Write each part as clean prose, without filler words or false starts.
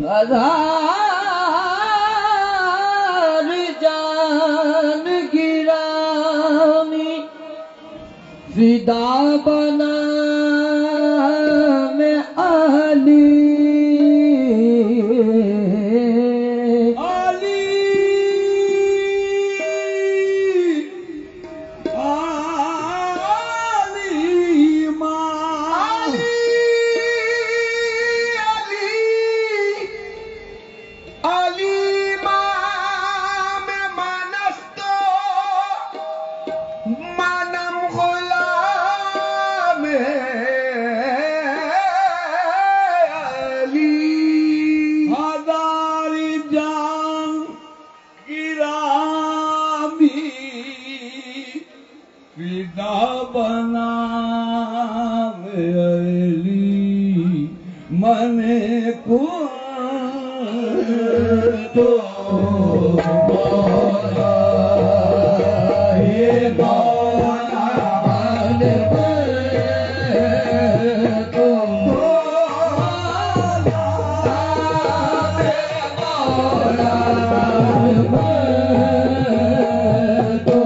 हजार जान गिरानी फिदा बना में आली मने को तो मौला ये मौला मन तो मौला तो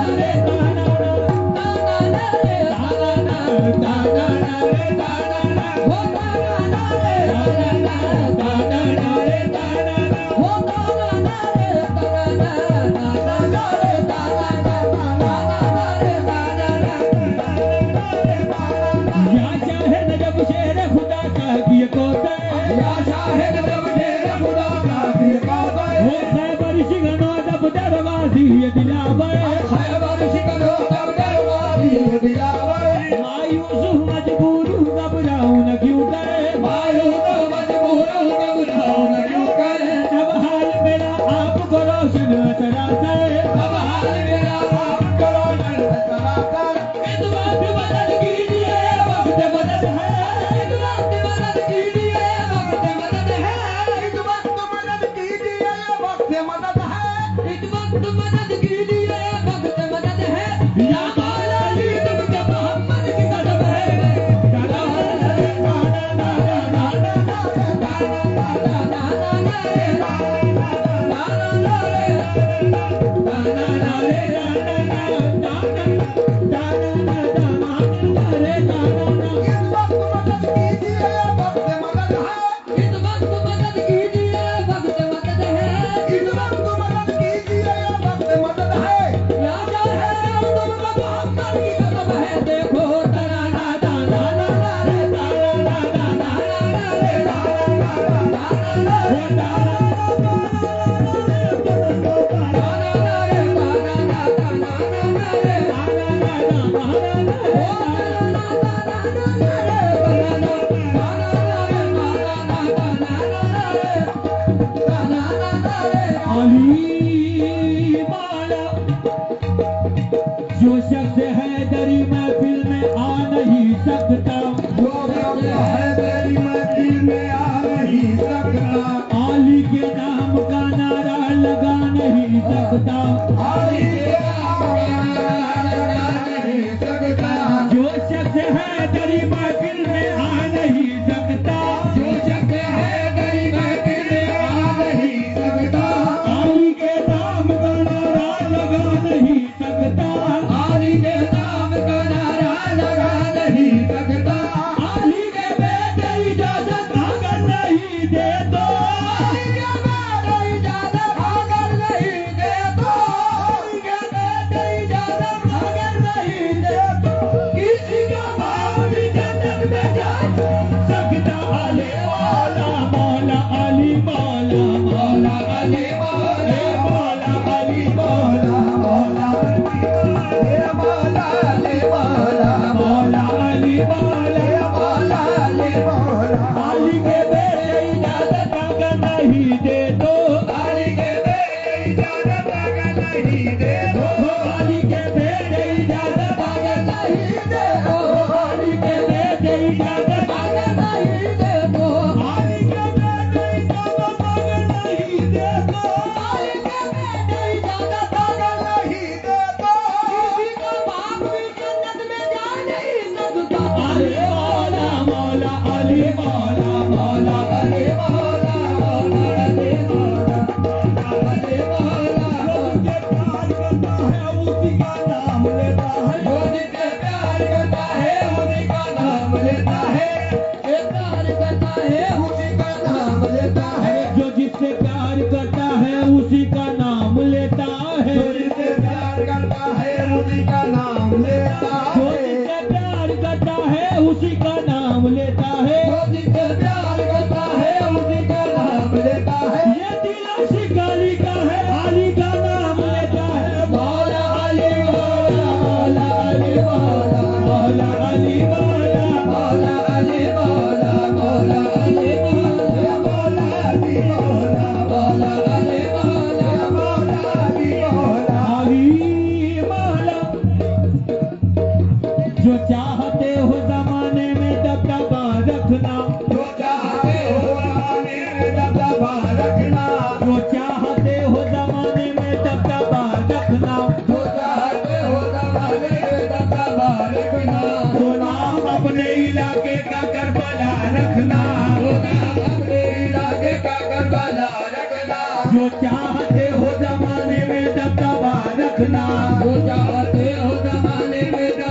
जो चाहते हो जमाने में दबदबा रखना।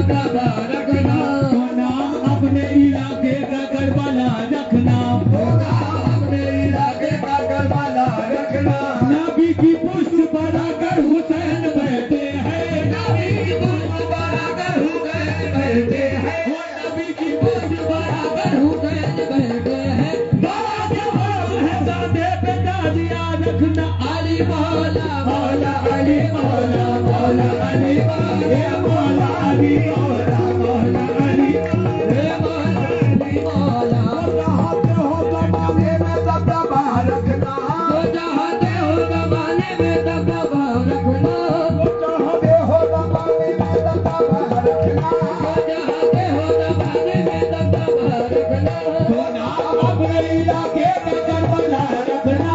दबा रखना, तो नाम अपने इलाके का करबला रखना, अपने इलाके का करबला रखना। नबी की पुष्ट पर आकर हुसैन बैठे हैं, नबी की पुष्ट पर आकर हुसैन बैठे हैं, नबी की पुष्ट पर आकर हुसैन बैठे हैं। रखना अली मौला मौला अली मौला मौला अली मौला अली मौला मौला अली मौला अली मौला। जमाने में दबदबा रखना, चाहते हो जमाने में दबदबा रखना, चाहते हो जमाने में दबदबा रखना, चाहते हो जमाने में दबदबा रखना। तो नाम अपने इलाके का करबला रखना,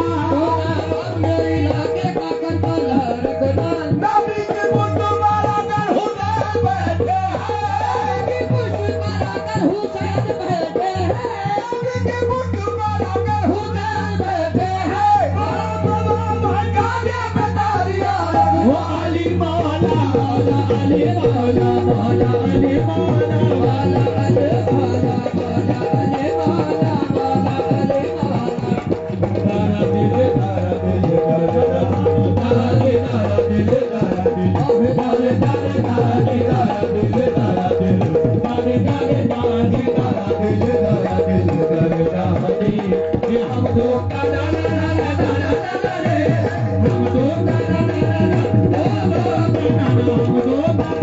नबी के पुष्ट पर आकर हुसैन बैठे हैं, नबी के पुष्ट पर आकर हुसैन बैठे हैं, नबी के पुष्ट पर आकर हुसैन बैठे हैं। गाने में तालियां वो अली मौला मौला अली मौला मौला अली मौला मौला अली मौला मौला अली मौला मौला अली मौला। तारा दिल तारा दिल तारा दिल तारा दिल तारा दिल तारा दिल तारा दिल तारा दिल तारा दिल तारे तारे तारे तारा दिल तारा दिल तारे तारा दिल ये हम दो का ला ला ला ला ला रे हम दो का ला ला ला हम दो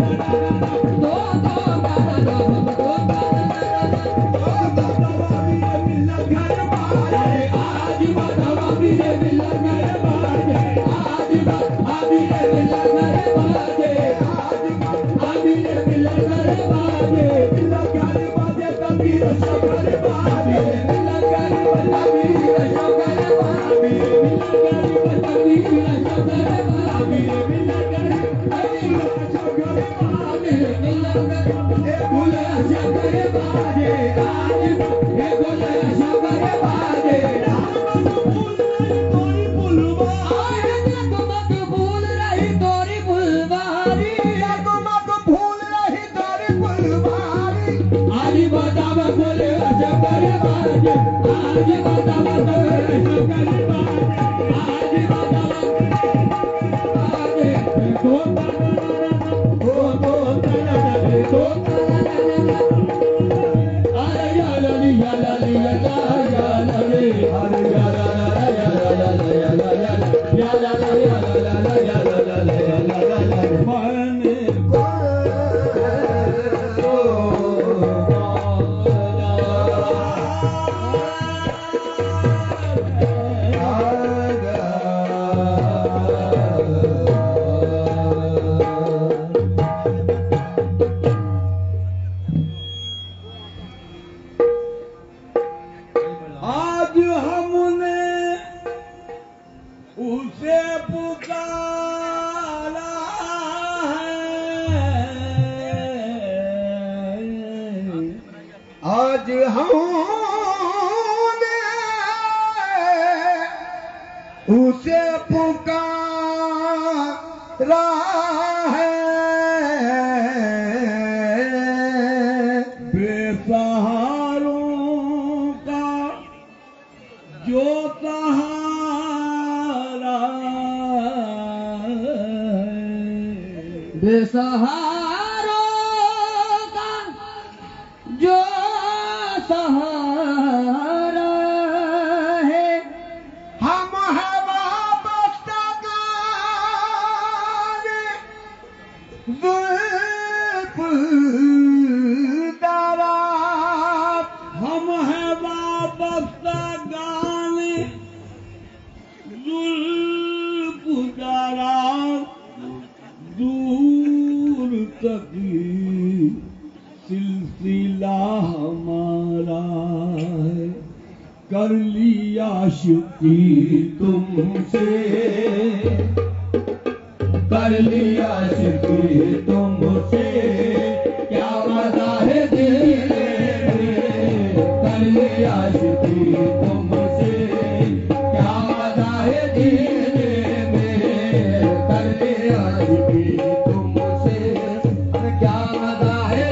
आज हमने उसे पुकारा है, आज हमने उसे पुकारा है, बेसहारों का जो सहारा है, बेसहारों का जो सहारा है, हम है वापसगार जुल्फदारा, हम है वापसगार जुल्फदारा, दूर तक सिलसिला हमारा है, कर लिया शुक्री तुमसे, कर लिया शुक्री तुमसे, क्या मजा है दिल में, कर लिया शुक्री तुमसे, क्या मजा है दिल में, कर लिया शुक्री तुमसे, क्या मजा है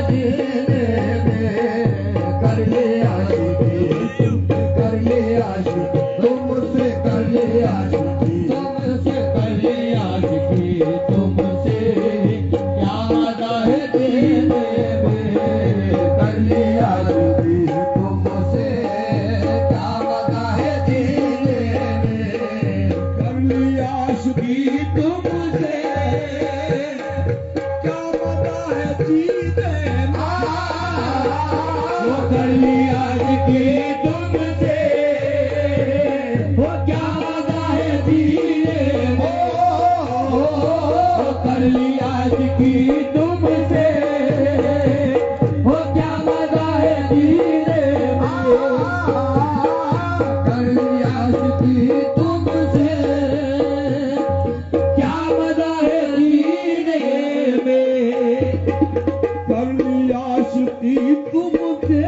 जीने में, कर लिया सुखी तुमसे, क्या मजा है जीने में, कर लिया सुखी तुमसे, क्या मजा है जीने में, वो कर लिया सुखी तुमसे, वो क्या मजा है जीने में, वो कर लिया सुखी तुमसे, वो क्या मजा है जीने में, कर लिया सुखी तुमसे, क्या मजा है जीने में, कर लिया सुखी तुमसे,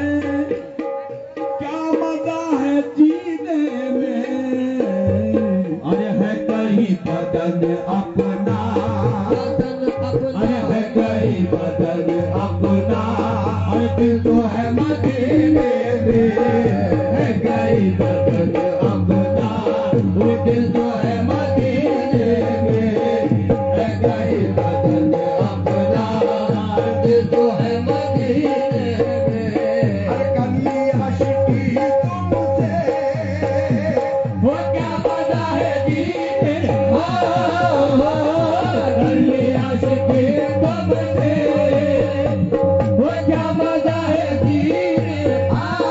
क्या मजा है जीने में। अरे है कहीं बदन अपना, बदन अपना, अरे है कहीं बदन अपना, अरे दिल तो है मदीने में, है कहीं बदन अपना, वो दिल तो है मदीने में, है कहीं बदन अपना, दिल तो है मदीने में, अरे कली आशिकी तुमसे, वो क्या मजा है जीने में, कली आशिकी तुमसे, वो क्या मजा है जीने में,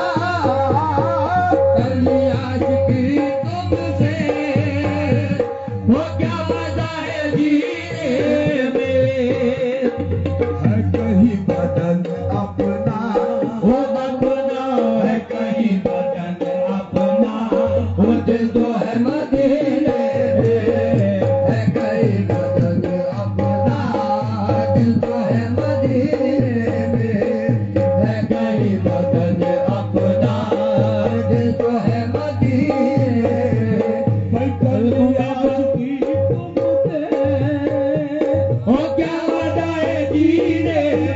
कर लिया सुखी तुमसे, वो क्या मजा है जीने में। है कहीं बदन अपना, वो अपना है कहीं बदन अपना, वो दिल तो है मदीने में, है कहीं बदन अपना, दिल तो है मदीने में, है कहीं बदन अपना, दिल तो है मदीने में, मैं कर लिया सुखी तुमसे, वो क्या मजा है जीने में,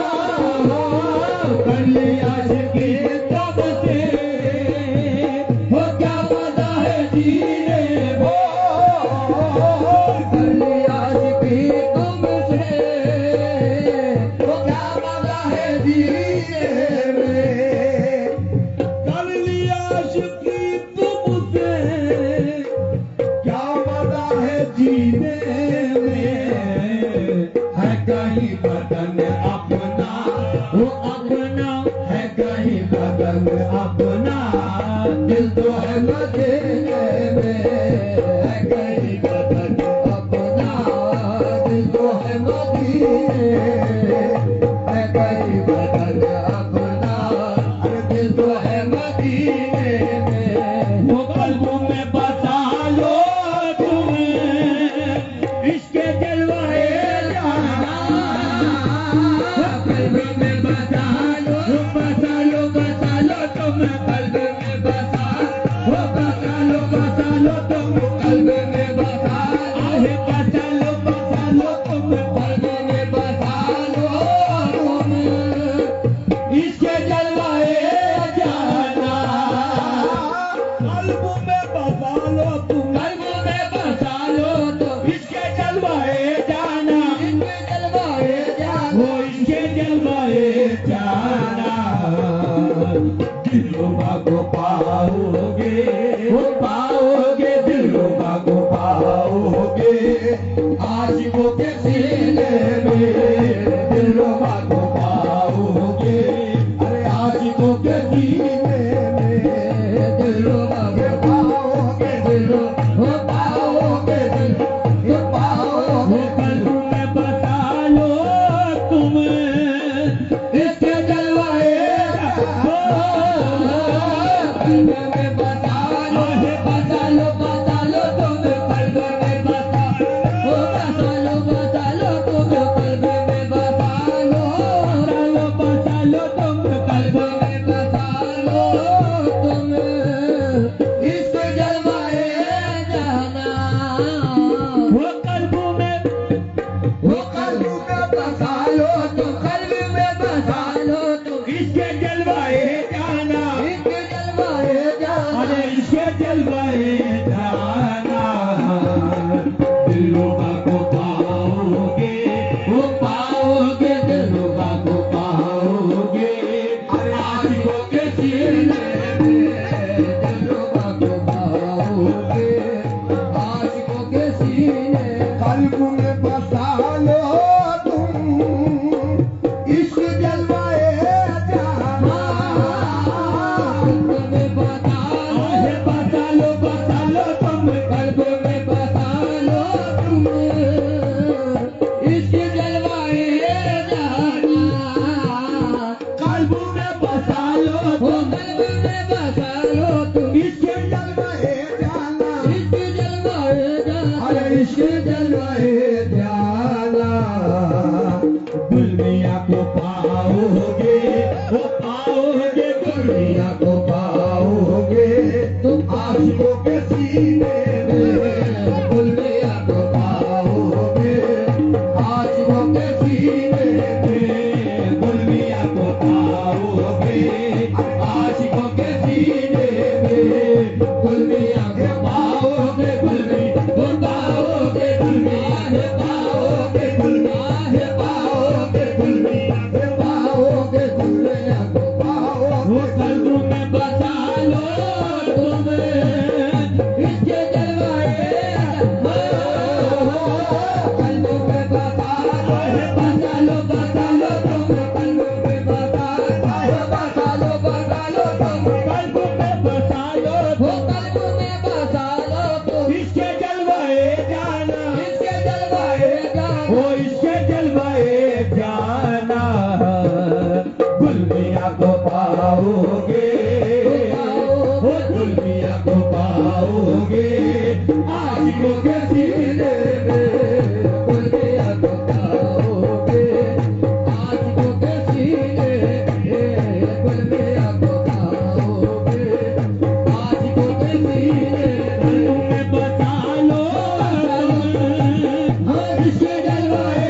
कर लिया सुखी तुमसे, वो क्या मजा है जीने में, कर लिया सुखी तुमसे, वो क्या मजा है जीने में, कर लिया सुखी तुमसे, क्या मजा है जीने में। है कहीं बदन अपना, वो अपना है कहीं बदन अपना, दिल तो है मदीने में, है कहीं बदन अपना, दिल तो है मदीने में, है कहीं बदन अपना, दिल तो है मदीने में, वो कल्बों में बसा लो तुम, इसके जलवाए जाना, कल्ब में बसा लो, बसा लो तुम कल्ब में बसा, बसा लो तुम कल्ब में बसा, आहे बसा लो तुम कल्ब में बसा लो तुम, इसके जलवाए जाना, कल्ब में बसा लो तुम, कल्ब में बसा लो तुम, इसके जलवाए जाना, इनके जलवाए जाना, वो इसके जलवाए जाना, दिलों को पाओगे, वो पाओगे, दिलों को पाओगे, आशिकों के सीने में, दिलों को पाओगे, अरे आशिकों के सीने में, दिलों में पाओगे, दिलों में पाओगे, दिलों में पाओगे, वो कल्ब में बसा लो तुम, इसके जलवाए कल्ब में बसा लो तुम, कल्ब में बसा लो तुम, कल्ब में बसा लो, तुम कल्ब में बसा लो तुम, इसके जलवाए जाना, वो कल्ब में वो कल्ब में बसा लो तुम, कल्ब में बसा लो तुम, इसके जलवाए जाना, इसके जलवाए जाना, अरे इसके जलवाए जाना, दिलों को पाओगे, वो पाओगे, मियाँ को पाओगे, वो पाओगे, गुल मियाँ को पाओगे तुम आशिकों के सीने में, गुल मियाँ को पाओगे आशिकों के सीने में, गुल मियाँ को पाओगे आशिकों के सीने में, गुल मियाँ को पाओगे, गुल मियाँ को पाओगे, गुल मियाँ को पाओगे, गुल मियाँ को पाओगे, गुल मियाँ को पाओगे, गुल मियाँ को पाओगे, वो कल्ब में बसा लो तुम इसके जलवाए, कल्ब में बसा लो, बसा लो, बसा लो तुम कल्ब में बसा लो, बसा लो तुम कल्ब में बसा लो, वो कल्ब में बसा लो तुम इसके जलवाए जाना, इसके जलवाए जाना, वो इसके जलवाए जाना, गुल मियाँ को पाओगे, वो गुल मियाँ को पाओगे आशिकों के सीने में, गुल मियाँ को पाओगे आशिकों के सीने में, गुल मियाँ को पाओगे आशिकों के सीने में, बता लो इसके जलवाए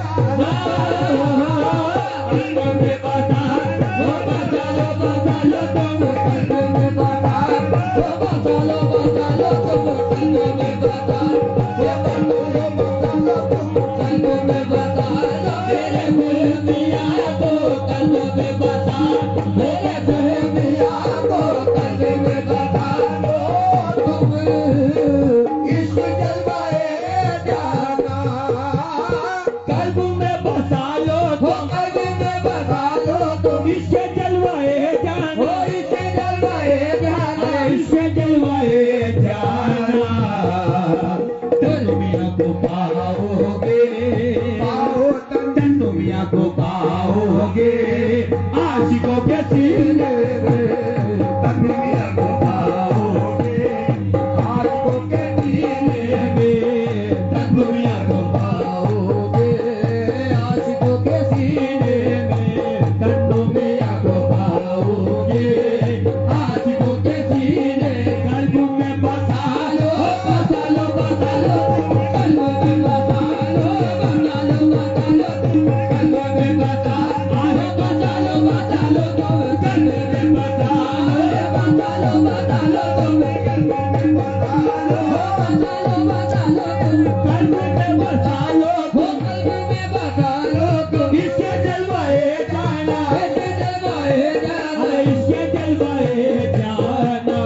को पाओगे आशिकों के सीने में, दुनिया को पाओगे आशिकों के सीने में, दुनिया को पाओगे आशिकों के सीने में, दुनिया को पाओगे आशिकों के सीने, कल्ब में बसा लो, बसा लो, बसा लो, कल्ब में बसा लो, बसा लो, बसा लो, कल्ब में बसा लो, बसा लो तुम कल्ब में बसा लो, बसा लो, बसा लो तुम कल्ब में बसा लो, बसा लो, बसा लो तुम कल्ब में बसा लो, वो कल्ब में बसा लो तुम इसके जलवाए जाना, इसके जलवाए जाना, इसके जलवाए जाना,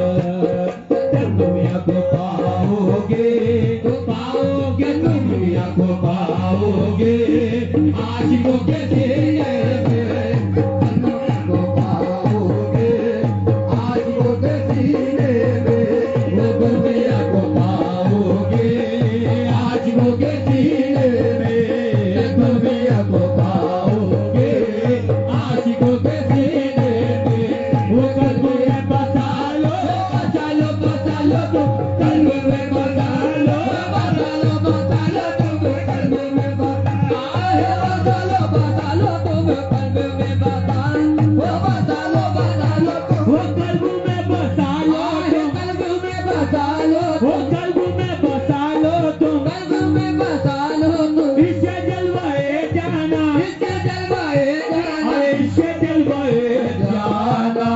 दुनिया को पाओगे, तो पाओगे, दुनिया को पाओगे आशिकों के सीने में, दुनिया को पाओगे आशिकों के सीने में, वो दुनिया को पाओगे आशिकों के सीने में, दुनिया को पाओगे आशिकों के सीने में, वो कल्ब में बसा लो, बसा लो, बसा लो तुम कल्ब में बसा लो, बसा लो, बसा लो तुम कल्ब में बसा लो, बसा लो तुम कल्ब में बसा वो बसा लो, बसा लो तुम वो कल्ब में बसा लो, कल्ब में बसा लो, वो कल्ब में बसा लो तुम कल्ब में बसा लो तुम इसके जलवाए जाना, इसके जलवाए जाना, इसके जलवाए जाना,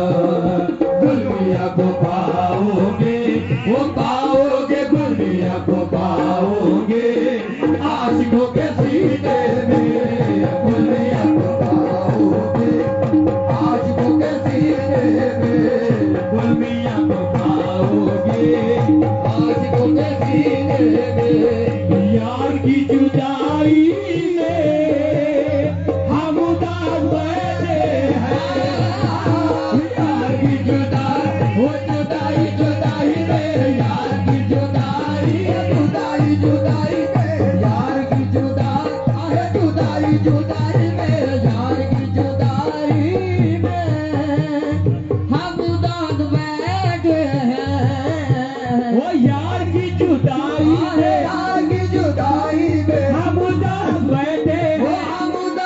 गुल मियाँ को पाओगे, वो पाओगे, गुल मियाँ को पाओगे आशिकों के सीने में, गुल मियाँ को पाओगे आशिकों के सीने में, गुल मियाँ को पाओगे आशिकों के सीने में, यार की जुदाई में हम उदास बैठे हैं, यार की जुदाई, वो जुदाई, जुदाई में यार की जुदाई, जुदाई, जुदाई में यार की जुदाई, आहे जुदाई, जुदाई में यार की जुदाई में हम उदास बैठे हैं, वो यार की जुदाई में, यार की जुदाई में हम उदास बैठे हैं, हम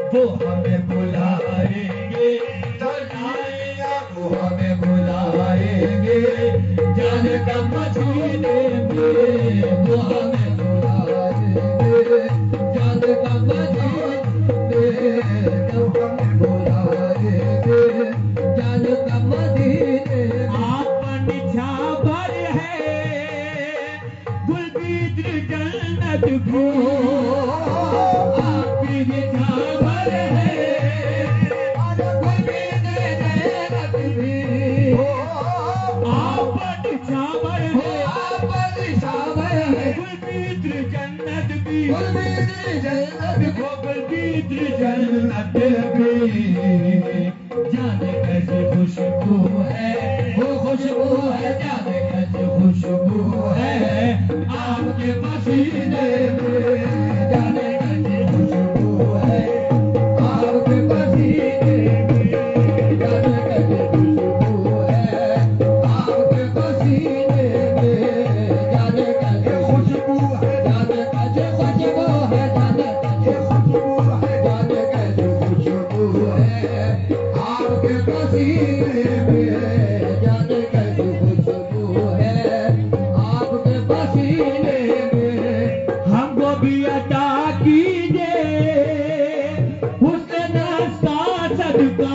वो हमें बुलाएंगे, वो हमें बुलाएंगे, जाने का मदीने में, वो हमें बुलाएंगे, जाने का मदीने में, जब हमें बुलाएंगे, जाने का मदीने में। आपन छाबर है गुलबीत्र जन्नत भी, आपकी छाबर है गुलबीत्र जन्नत भी, आपन छाबर है, आपन छाबर है गुलबीत्र जन्नत भी, गुलबीत्र जन्नत को, गुलबीत्र जन्नत भी, जाने कैसी खुशबू है, वो खुशबू है, जाने कैसी खुशबू है आपके पसीने में, जाने कैसी खुशबू है आपके पसीने में, जाने कैसी खुशबू है आपके पसीने में, जाने कैसी खुशबू है, जाने कैसी खुशबू है, जाने कैसी खुशबू है, जाने कैसी खुशबू है आपके पसीने में, जाने कैसी खुशबू है आपके पसीने में। हमको भी अता कीजिए हुस्न नाज़ का सदका,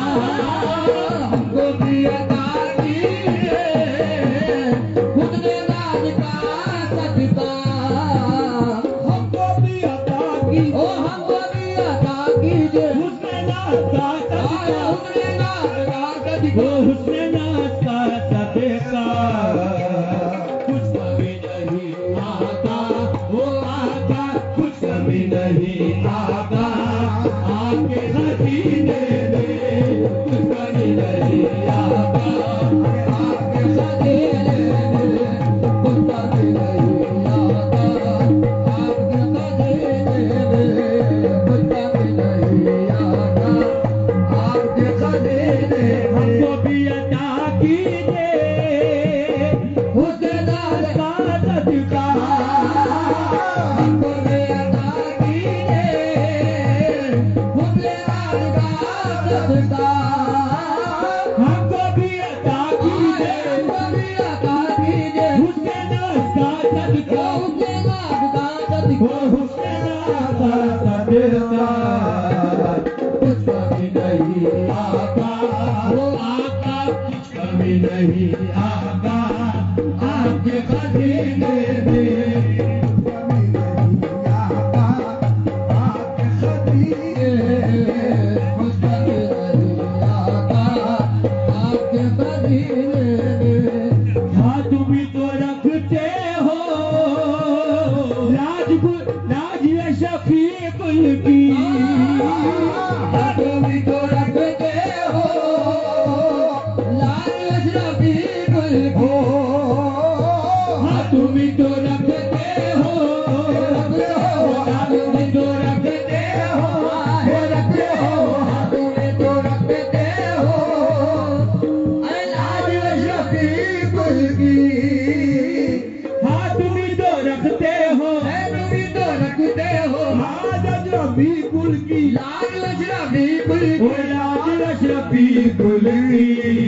हमको भी अता कीजिए हुस्न नाज़ का सदका, हमको भी अता कीजिए, ओ हमको भी अता कीजिए हुस्न नाज़ का सदका, हुस्न नाज़ का सदका, हुस्न नाज़ का सदका, कुछ कमी नहीं आता, वो आता कुछ कमी नहीं आता आपके खजीने में, कुछ कमी नहीं आता आपके खजीने में, कुछ कमी नहीं आता आपके खजीने में, कुछ कमी नहीं आता आपके खजीने में। हमको भी अता कीजिए हुस्न नाज़ का सदका, हमको भी अता कीजिए हुस्न नाज़ का सदका, हमको भी अता कीजिए, हमको भी अता कीजिए हुस्न नाज़ का सदका, हुस्न नाज़ का सदका, हुस्न नाज़ का सदका, कुछ कमी नहीं आता, वो आता कुछ कमी नहीं आता आपके खजीने में, कमी नहीं आता आपके खजीने में, कुछ कमी नहीं आता आपके खजीने में। हाँ तुम ही तो रखते हो राज शफीकुल की, हाँ तुम ही तो रखते हो लाज शफीकुल की, हाँ तुम ही तो रखते हो, हाँ तुम ही तो रखते हो, रखते हो, हाँ तुम ही तो रखते हो लाज शफीकुल की, हाँ तुम ही तो रखते हो, तुम ही तो रखते हो लाज शफीकुल की, लाज शफीकुल की, लाज शफीकुल की,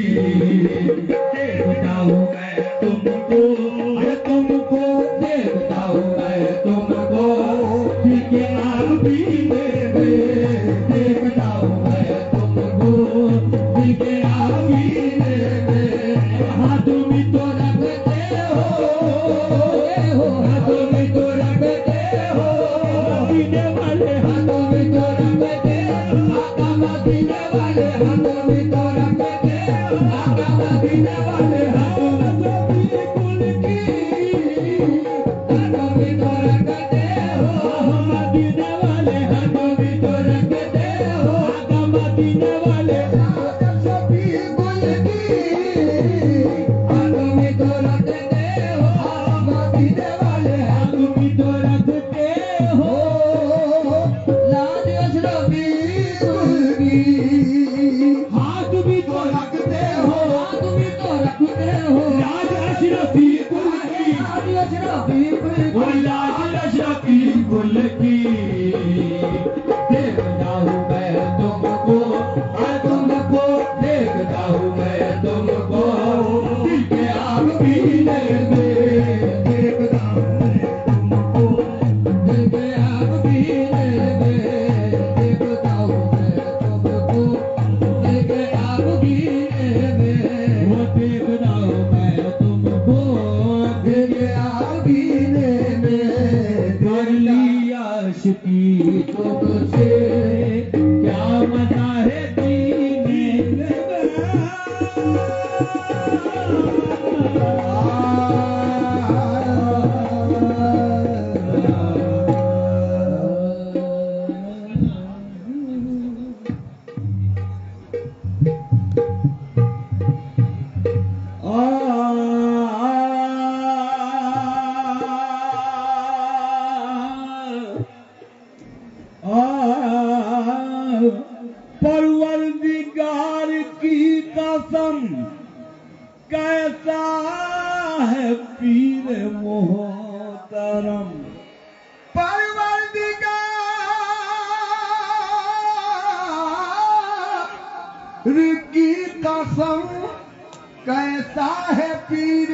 देखता हूँ मैं तुमको, तुमको देखता हूँ मैं तुमको, के आबीने में देखता हूँ मैं तुमको, के आबीने में, हाँ तुम ही तो रखते हो, हाँ तुम ही तो रखते हो मदीने वाले, हाँ तुम ही तो रखते हो आका मदीने वाले, हाँ तुम ही तो रखते हो आका मदीने वाले, हाँ तुम शफीकुल की, हाँ तुम ही तो रखते हो मदीने वाले, हाँ तुम ही तो रखते हो आका मदीने वाले, शफीकुल की, हाँ तुम ही तो रखते हो मदीने वाले, हाँ तुम ही तो रखते हो लाज शफीकुल की, हाँ तुम ही तो रखते हो, हाँ तुम ही तो रखते परवरदिगार की कसम कैसा है पीर मोहतरम। परवरदिगार की कसम कैसा है पीर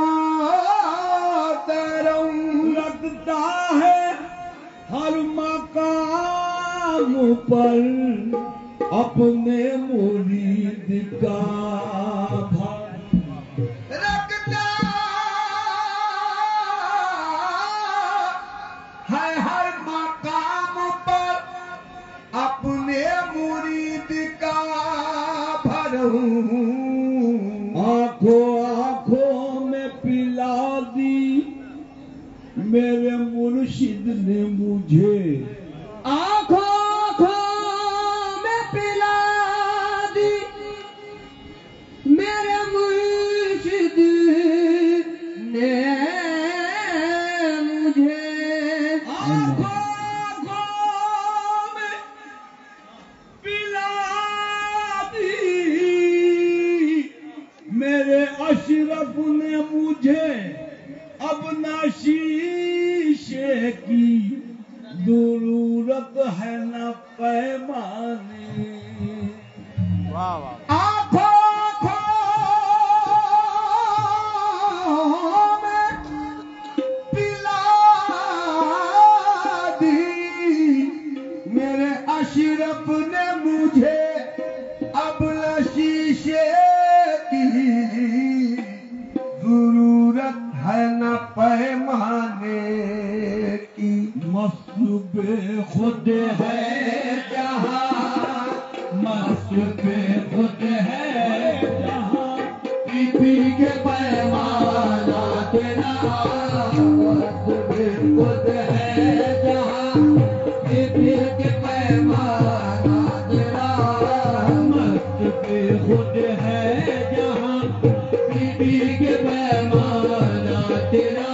मोहतरम। लगता है हर मकाम पर अपने मुरीद का रखता है हर मकाम पर अपने मुरीद का भरम। आंखों आंखों में पिला दी मेरे मुर्शिद ने मुझे। आंखों आंखों में पिला दी मेरे मुर्शिद ने मुझे। आंखों आंखों में पिला दी मेरे अशरफ ने मुझे। अब ना शीशे की जरूरत है न पैमाने। आंखों आंखों में पिला दी मेरे अशरफ ने मुझे। अब न शीशे की जरूरत है न पैमाने की। मस्त बेखुद है जहाँ, मस्त बेखुद है जहाँ, पी के पैमाना तेरा। मस्त बेखुद है जहाँ, पी के पैमाना तेरा। मस्त बेखुद है जहाँ, पी के पैमाना तेरा।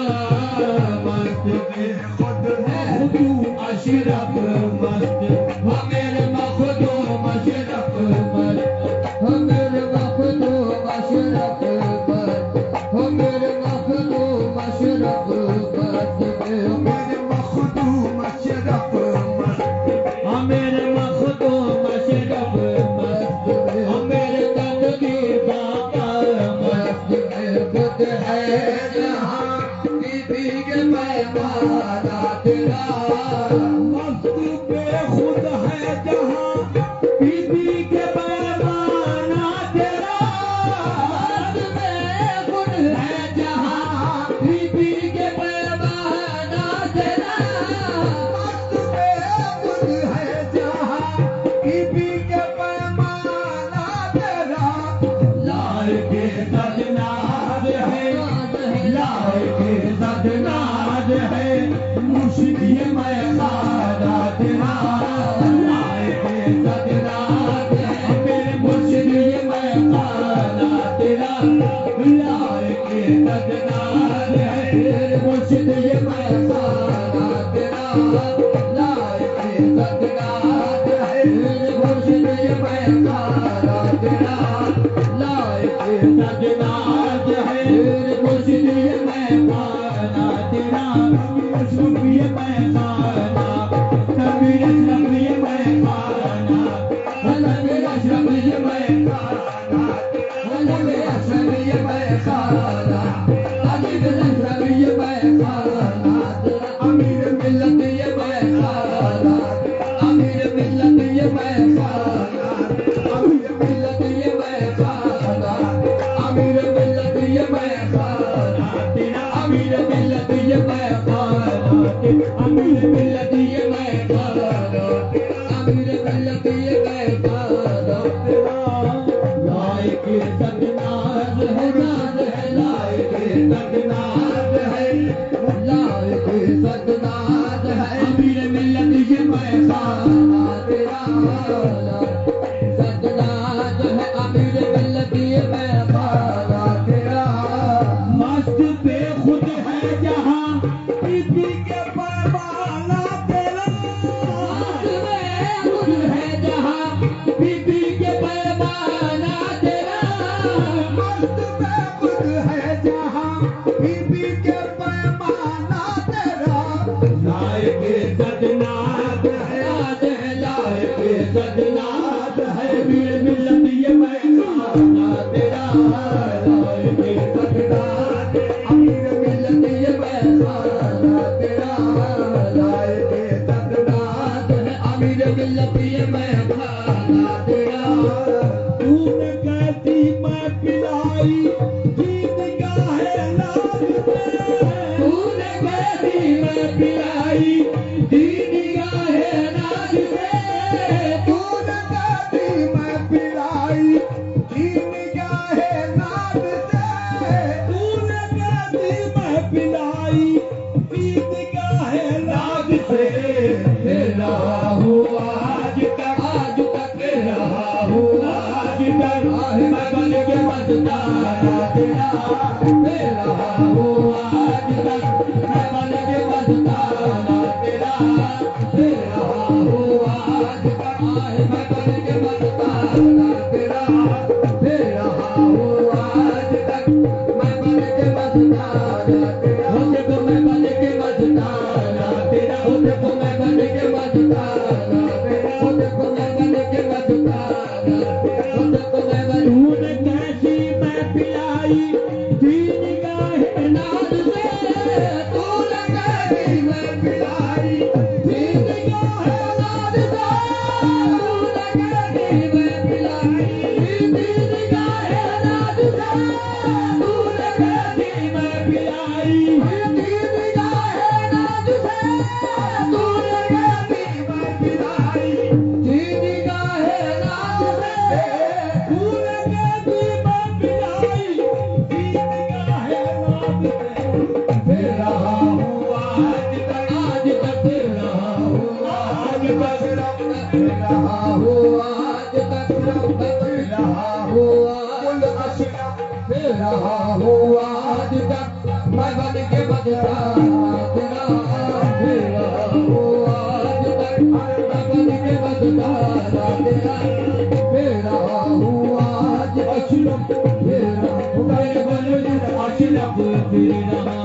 मस्त बेखुद है तू अशरफ मस्त। मेरे मखदूम अशरफ मस्त। मेरे मखदूम अशरफ मस्त। मेरे मखदूम अशरफ मस्त। मेरे मखदूम अशरफ मस्त। मेरे मखदूम अशरफ मस्त, मेरे तन की बाका मस्त बेखुद है जहाँ, पी के पैमाना तेरा। मस्त बेखुद है जहाँ, बीबी के पैमाना तेरा। मस्त बेखुद है जहाँ, पी के पैमाना तेरा। मस्त बेखुद है जहाँ, पी के पैमाना तेरा। लाल के सजनाज है, लाल के सजनाज है, मुश्किल में खाना तेरा। लाल के सजनाज है, मेरे मुश्किल में खाना तेरा। लाल के सजनाज है, मेरे मुश्किल में खाना तेरा। लाल के सजनाज है मेरे मुर्शिद में खाना तेरा। लाल के सजनाज है, मेरे मुर्शिद में खाना तेरा। मुश्किल में खाना, कबीर नबी में खाना, मेरा शबी में खाना। मेरा शबी में खाना। अमीर शबी में खाना। अमीर मिलत में खाना। मिल पिए मैं खाना तेरा तूने कैसी मैं पिलाई जीत गाहे नाज से तूने कैसी मैं पिलाई दीदी गाहे नाज से तूने कैसी मैं पिलाई जीत गाहे नाज से तूने कैसी मैं पिलाई जीत गाहे नाज से रहा हूँ आज तक रहा हूँ आज तक मैं बन के मस्ताना तेरा रहा हूँ आज तक मैं बन के मस्ताना तेरा रहा हूँ आज तक मैं बन के मस्ताना तेरा रहा हूँ आज तक मैं बन के मस्ताना तेरा हो देखो मैं बन के मस्ताना तेरा हो देखो मैं बन के मस्ताना तेरा हो देखो मैं बन के मस्ताना तेरा हो देखो मैं बन तूने कैसी मैं पिलाई जीत गाहे नाज से तूने कैसी मैं पिलाई जीत गाहे नाज से तूने कैसी मैं पिलाई जीत गाहे नाज से तूने कैसी मैं पिलाई जीत गाहे नाज से तूने कैसी मैं पिलाई जीत गाहे नाज से तूने कैसी मैं पिलाई जीत गाहे नाज से फिर रहा हूँ आज तक फिर रहा हूँ आज तक फिर रहा हूँ आज तक फिर रहा हूँ आज तक फिर रहा हूँ आज तक मैं बन के मस्ताना तेरा फिर रहा हूँ आज तक मैं बन के मस्ताना तेरा फिर रहा हूँ आज अशरफ फिर रहा हूँ मेरे बल अशरफ फिर रहा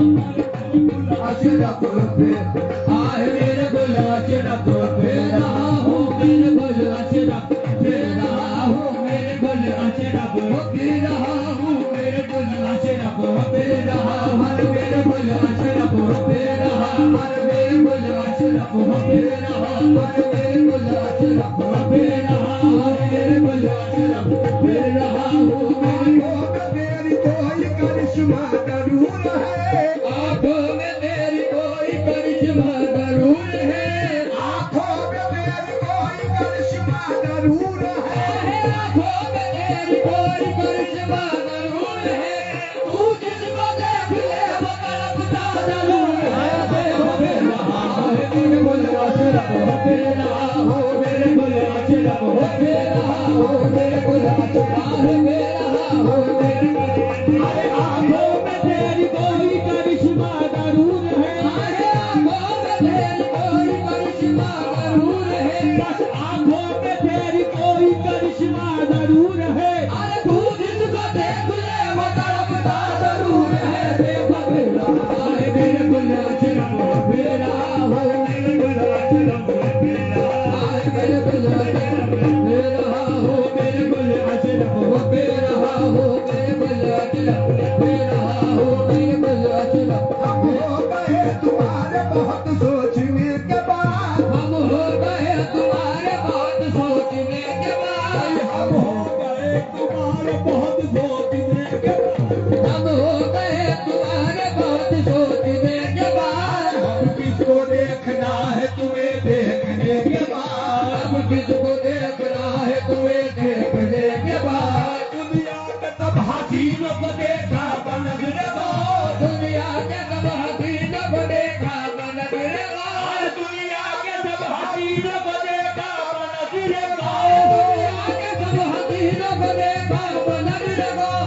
अशरफ फिर आए मेरे गुल अशरफ फिर रहा हूँ मेरे गुल अशरफ फिर रहा हूँ मेरे गुल अशरफ फिर रहा हूँ मेरे गुल अशरफ फिर रहा हर मेरे गुल अशरफ फिर रहा हर मेरे गुल अशरफ फिर रहा हर मेरे गुल अशरफ फिर रहा हर मेरे गुल अशरफ फिर रहा हूँ मेरे तेरी कोई करिश्मा जरूर है आंखों में तेरी कोई करिश्मा जरूर है आंखों में तेरी कोई करिश्मा जरूर है आंखों में तेरी कोई करिश्मा जरूर है तू जिसको देख ले वो तड़पता जरूर है देखो फिर रहा है मेरे गुल अशरफ फिर रहा हो मेरे गुल अशरफ फिर रहा हो मेरे गुल अशरफ फिर रहा हो मेरे गुल अरे आंखों में तेरी कोई करिश्मा जरूर है अरे आंखों में तेरी कोई करिश्मा जरूर है बस आंखों में तेरी कोई करिश्मा जरूर है अरे तू जिसको देख ले वो तड़पता जरूर है देखो फिर रहा है मेरे गुल अशरफ फिर रहा हो मेरे गुल अशरफ फिर रहा है मेरे गुल अशरफ फिर रहा हो मेरे गुल अशरफ फिर रहा हो मेरे गुल अशरफ फिर रहा हो मेरे गुल अशरफ हम हो गए तुम्हारे बहुत सोचने के बाद हम हो गए तुम्हारे बहुत सोचने के बाद हम हो गए तुम्हारे बहुत सोचने के बाद हम हो गए तुम्हारे बहुत सोचने के बाद अब किसको देखना है तुम्हें देखने के बाद अब किसको देखना है तुम्हें देखने के बाद दुनिया के सब हसीनों को देखा बनगरे दुनिया के सब हसीनों को देखा बनगरे दुनिया के सब हसीनों को देखा बनगरे दुनिया के सब हसीनों को देखा बनगरे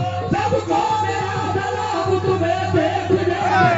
सबको मेरा सलाम तुम्हें देखने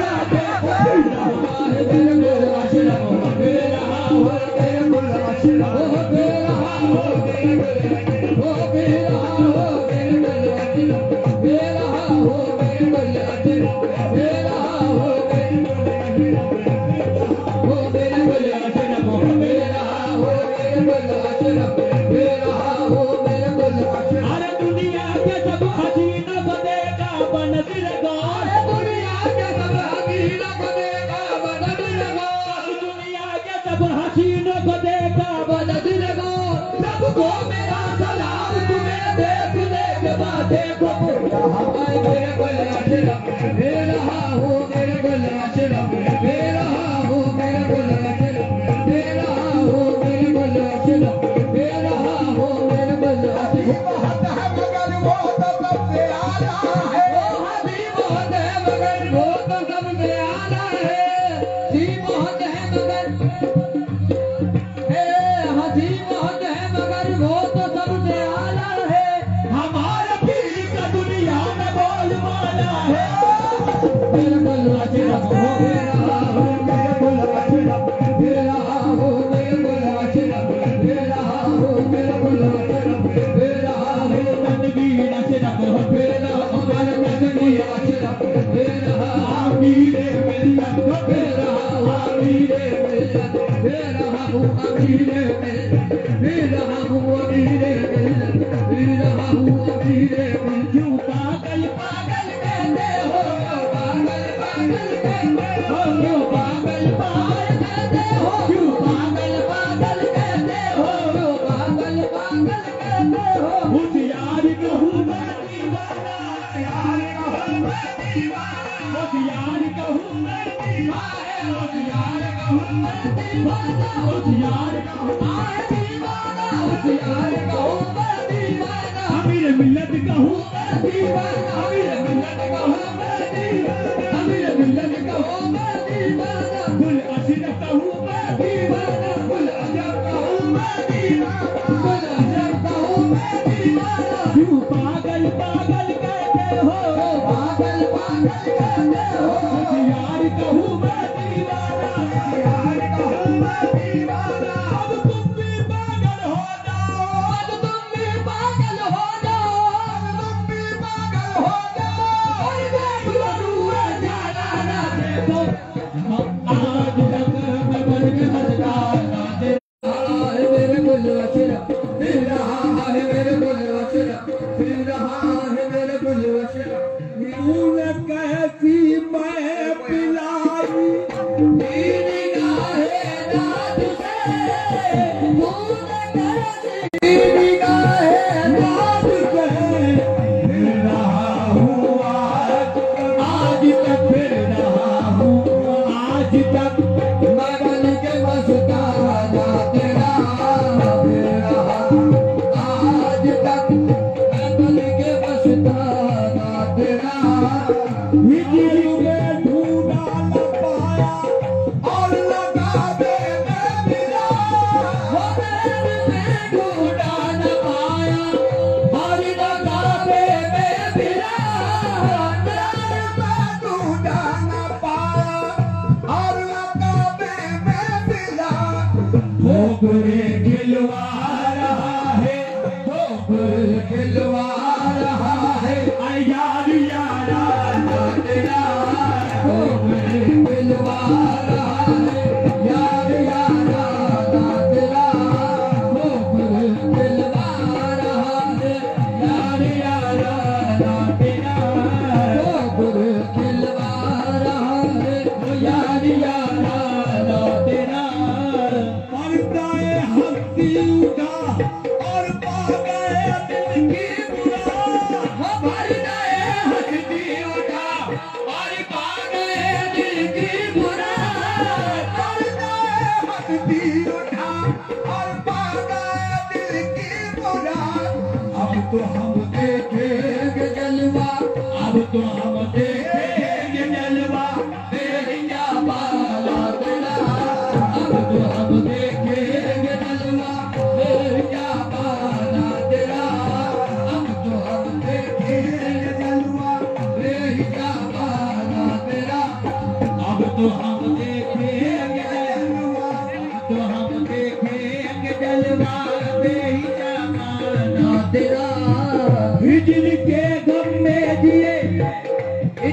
मेरे गुल अशरफ फिर रहा हो मेरे गुल अशरफ फिर रहा हो मेरे गुल अशरफ फिर रहा हो मेरे गुल अशरफ फिर रहा हो मेरे गुल अशरफ फिर रहा हो मेरे गुल अशरफ हो मेरे गुल अशरफ फिर रहा हो मेरे गुल अशरफ फिर रहा हो मेरे गुल अशरफ अरे दुनिया के सब हसीनों को देखा बनगरे अरे दुनिया के सब हसीनों को देखा बनगरे दुनिया के सब हसीनों को देखा बदल लगो सबको मेरा सलाम तुम्हें देखने के बाद देखो मेरे गुल अशरफ दे रहा हूँ मेरे गुल अशरफ दे रहा हूँ मेरे गुल अशरफ दे रहा हूँ मेरे गुल अशरफ दे रहा हूँ मेरे गुल अशरफ मगर वो तो सबसे आला है वो हबी बहुत है मगर वो तो सबसे आला है जी बहुत है मगर हंसी बहुत है मगर वो तो सबसे आला है हमारा पीर का दुनिया में बोलबाला है मेरे गुल अशरफ हो रहा हूँ मेरे गुल अशरफ दे रहा हूँ मेरे गुल अशरफ दे रहा हूँ मेरे गुल अशरफ दे रहा हूँ तनवीर अशरफ दे रहा हूँ तनवीर अशरफ दे रहा अमीरे मिल्लत दे रहा अमीरे मिल्लत दे रहा हूँ अमीरे मिल्लत दे रहा हूँ अमीरे मिल्लत दे रहा हूँ अमीरे मिल्लत क्यों पागल पागल कहते हो पागल पागल कहते हो क्यों पागल पागल कहते हो क्यों पागल पागल कहते हो क्यों पागल पागल कहते हो उस यार कहूँ मैं दीवाना यार कहूँ मैं दीवाना उस यार कहूँ मैं दीवाना उस यार कहूँ मैं दीवाना उस यार कहूँ मैं दीवाना उस यार कहूँ मैं दीवाना अमीर मिल्लत कहूँ मैं दीवाना अमीर मिल्लत कहूँ मैं दीवाना अमीर मिल्लत कहूँ मैं दीवाना गुल अशरफ कहूँ मैं दीवाना गुल अशरफ कहूँ मैं दीवाना गुल अशरफ कहूँ मैं दीवाना क्यों पागल पागल कहते हो पागल पागल कहते हो यार कहूँ मैं दीवाना यार कहूँ मैं दीवाना अब तुम भी पागल हो जाओ अब तुम भी पागल हो जाओ अब तुम भी पागल हो जाओ और देख लो हुए जाना ना देखो आज तक मैं बन के मजदार ना दे मेरे गुल अशरफ दे रहा है मेरे गुल अशरफ दे रहा है मेरे गुल अशरफ तूने कैसी मैं पिलाई तेरी गाहे दाद से तूने कैसी तेरी गाहे दाद से फिर रहा हूँ आज तक फिर रहा हूँ आज तक मैं बन के मस्ताना तेरा फिर रहा आज तक मैं बन के मस्ताना तेरा हिजरी में ढूंढा न पाया और लगा दे मैं मिला वो मेरे में ढूंढा न पाया और लगा दे मैं मिला मेरे में ढूंढा न पाया और लगा दे मैं मिला ठोकरे खिलवा रहा है ठोकरे खिलवा रहा है यार यारा तेरा ठोकरे खिलवा रहा है यार यारा तेरा ठोकरे खिलवा रहा है यार यारा तेरा ठोकरे खिलवा रहा है यार यारा तेरा मरता है हंसी उठा और पा गए दिल की बुरा हमारी नए हंसी उठा और पा गए दिल की बुरा हमारी नए हंसी उठा और पा गए दिल की बुरा अब तो हम देखेंगे जलवा अब तो हम देखेंगे जलवा तेरिया बाला तेरा अब तो हम देखेंगे जलवा तेरिया बाला तेरा अब तो हम देखेंगे जलवा तेरिया बाला तेरा अब तो हम देखेंगे जलवा अब तो हम देखेंगे जलवा तेरिया बाला तेरा हिजर के गम में जिए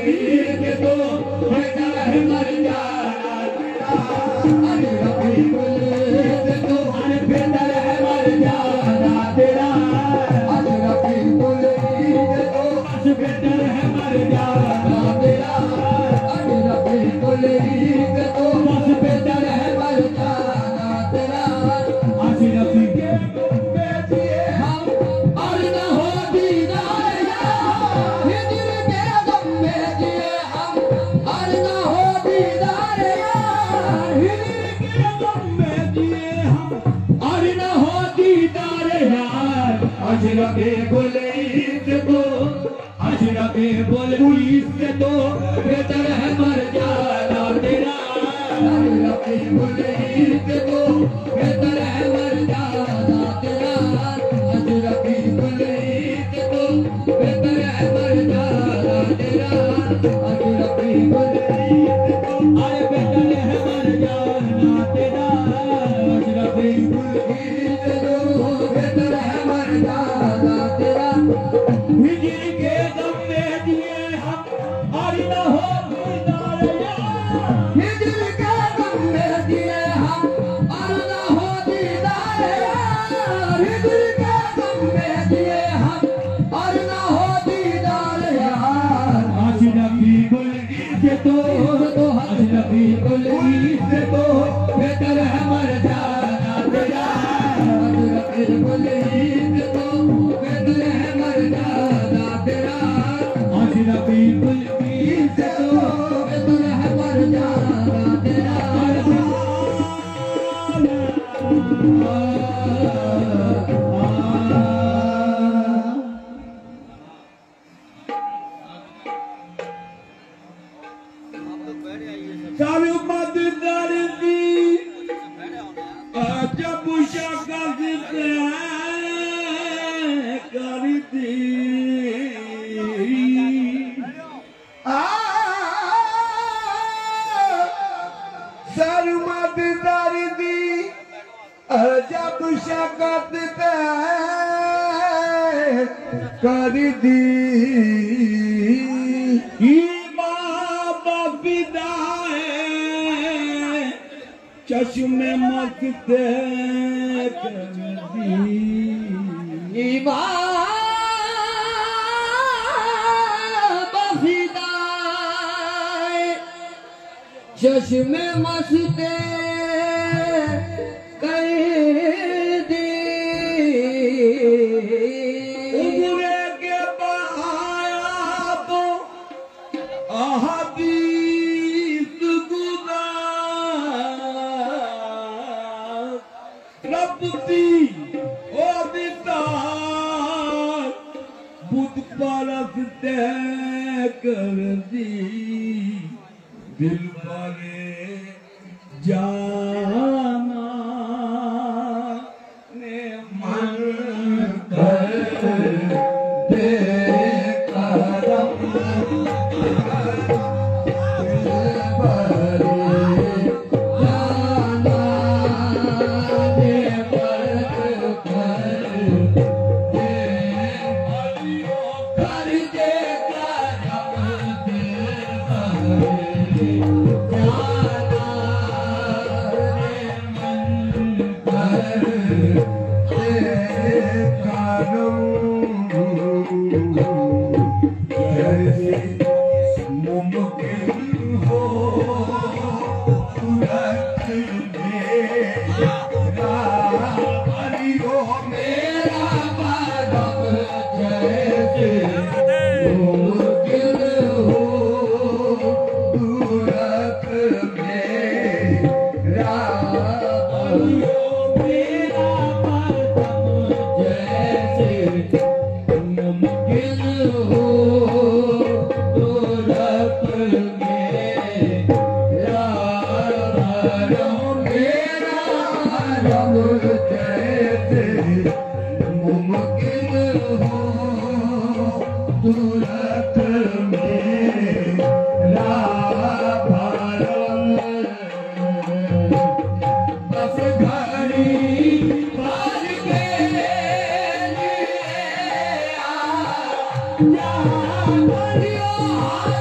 के तो बेहतर है मर जाना तेरा। अरे रफीकुल से तो अरे बेहतर है मर जाना तेरा। अरे रफीकुल से तो बस बेहतर है मर जाना तेरा। अरे रफीकुल से तो बस बेहतर है मर जाना तेरा। आशी रफी के बेटिए हम और न हो दीदार यार। हिजर के गम में जिए हम और न हो दीदार यार। हिजर के गम में जिए हम और न हो दीदार यार। अशरफे गुलीस को अशरफे गुलीस तो बेहतर है मर जाना तेरा। अशरफे गुलीस को बेहतर है मर जाना तेरा। अशरफे गुलीस को बेहतर है मर जाना तेरा। अशरफे गुलीस को अरे बेहतर है मर जाना तेरा। अशरफे गुलीस को बेहतर है मर जाना तेरा। हिजर के दम में दिए हम और न हो दीदार यार। हिजर के दम में दिए हम और न हो दीदार यार। हिजर के दम में दिए हम और न हो दीदार यार। अशरफी गुलीस तो अशरफी गुलीस तो बेहतर है मर जाना तेरा। अशरफी गुलीस तो बेहतर है मर जाना तेरा। अशरफी गुलीस तो बेहतर है मर जाना तेरा। चालू मत दर्दी जब शकत करती सरमत दर्दी जब शकत कर दी। चश्मे मत कर दी। चश्मे मस्ते कर दी। उम्र के बहाया तो अहदीस गुदा रब्ती ओ बितार बुत परस्ते कर दी। दिल वाले जाना ने मन कर दे करम। दिल वाले जाना ने मन कर दे कर दे करम। दिल मुमकिन हो सूरत मेरा बादम जैसे मुमकिन हो सूरत मेरा मेरा बादम जैसे मुमकिन हो सूरत मेरा भारम। बस घड़ी भर के लिए आ जा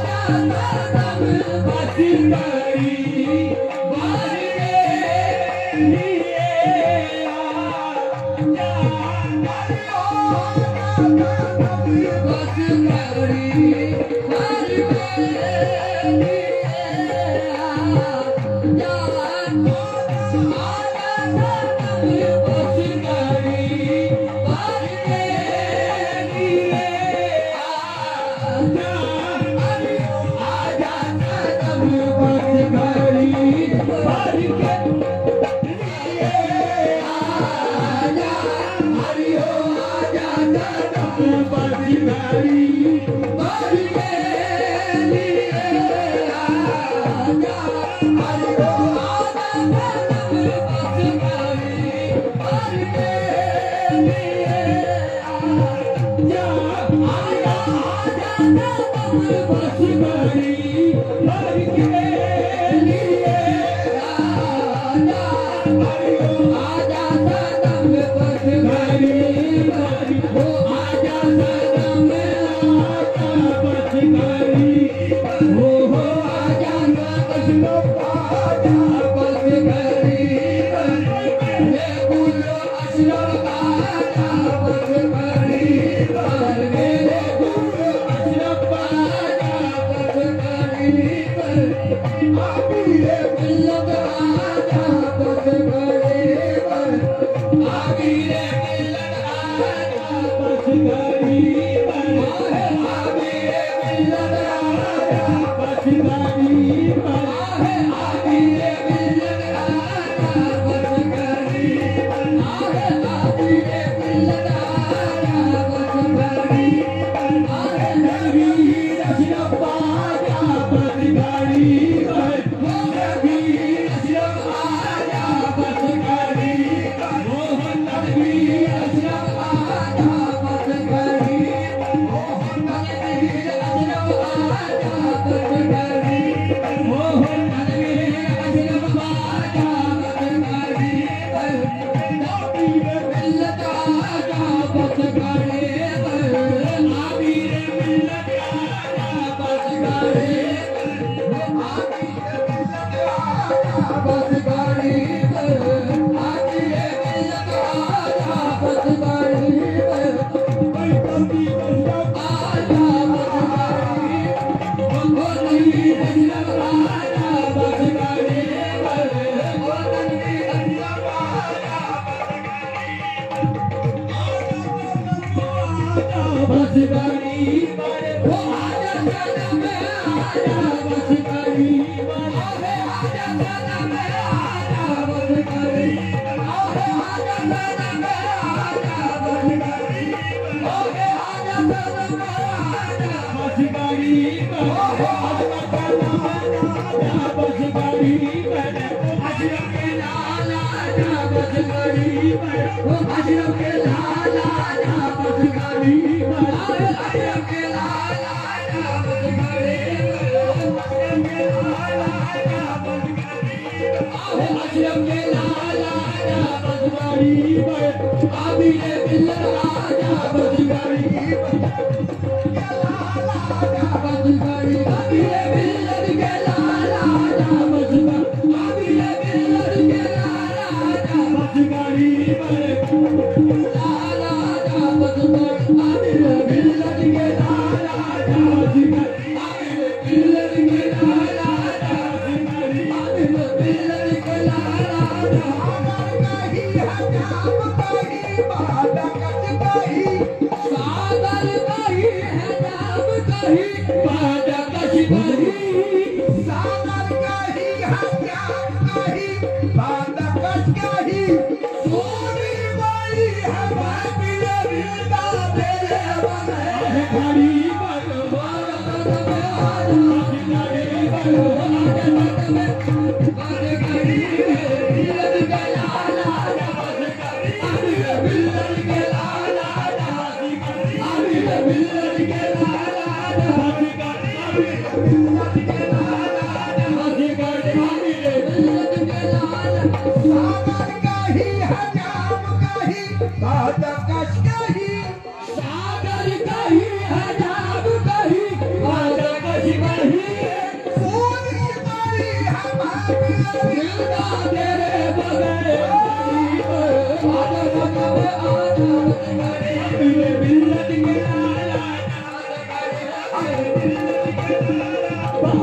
सागर कही है नाम कही, बादल कही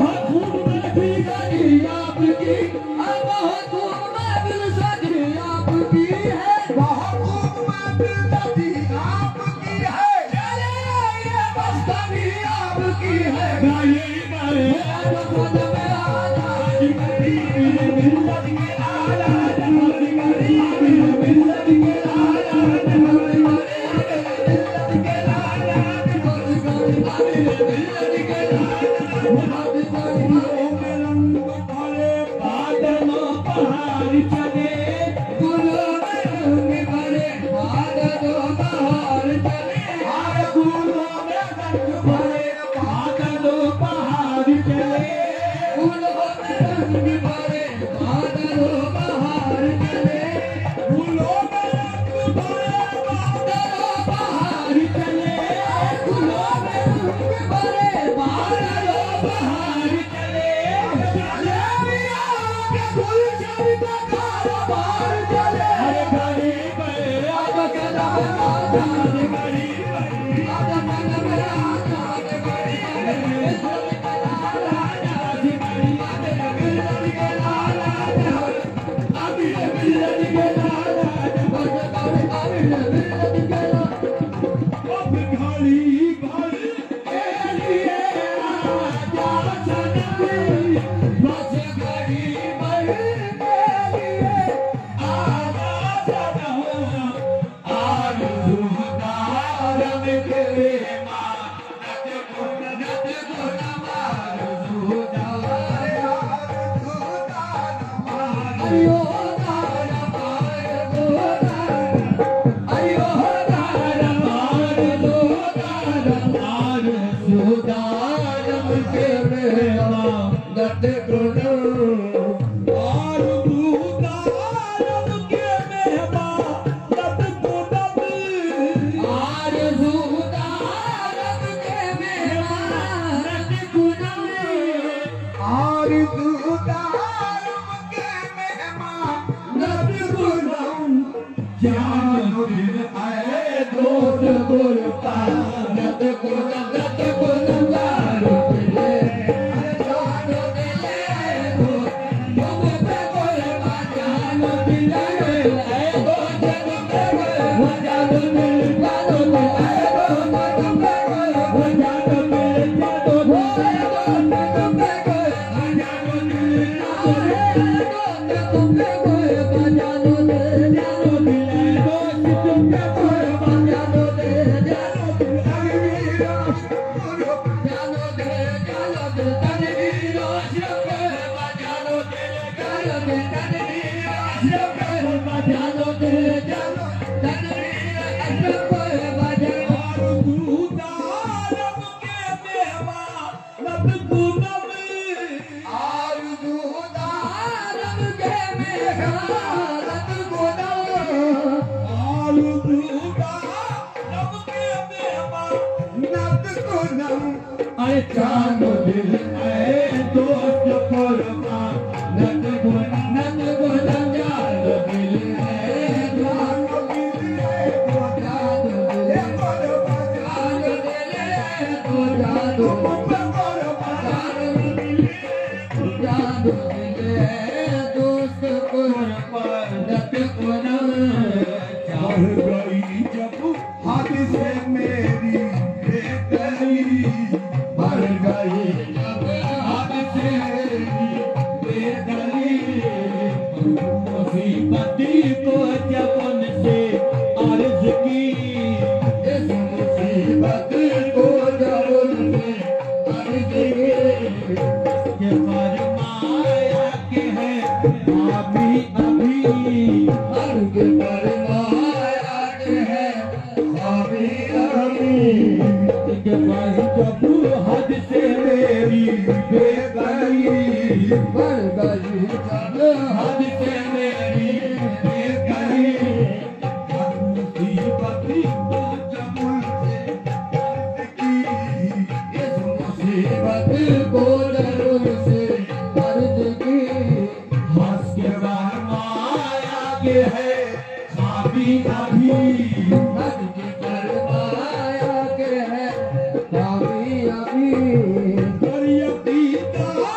अभी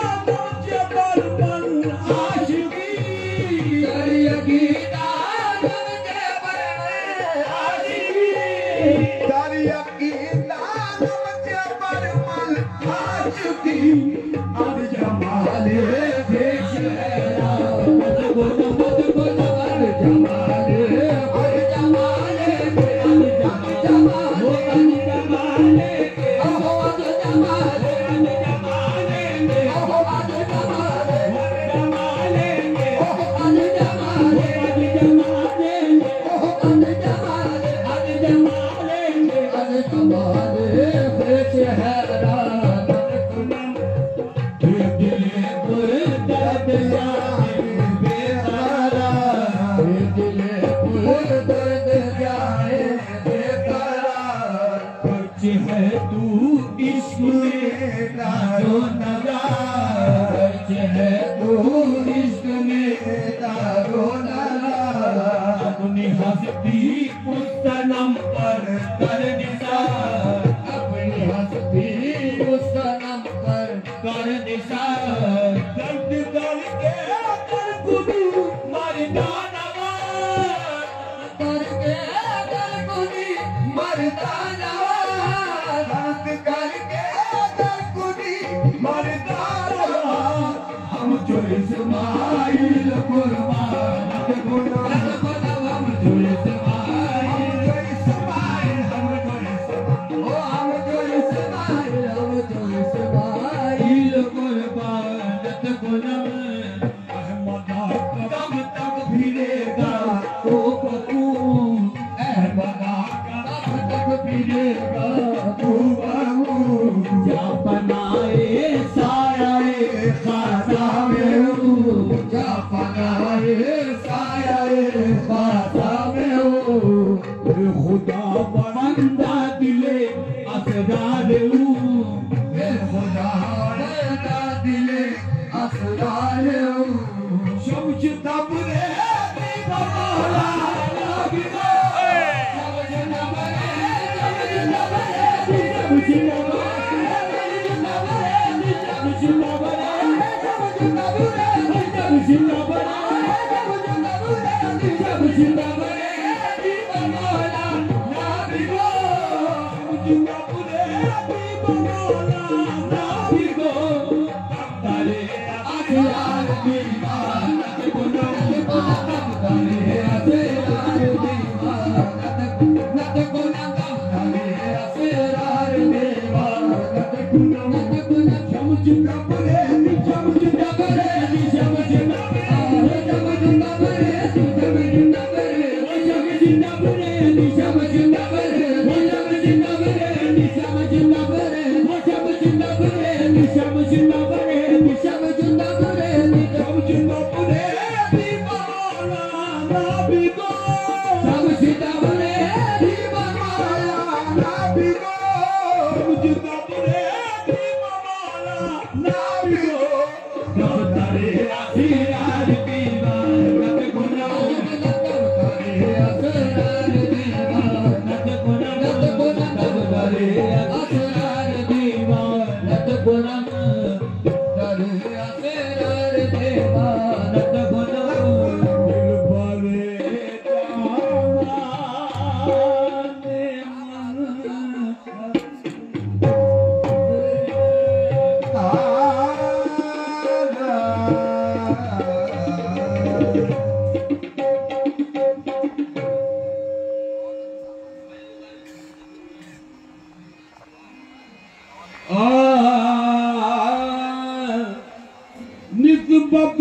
निस्बत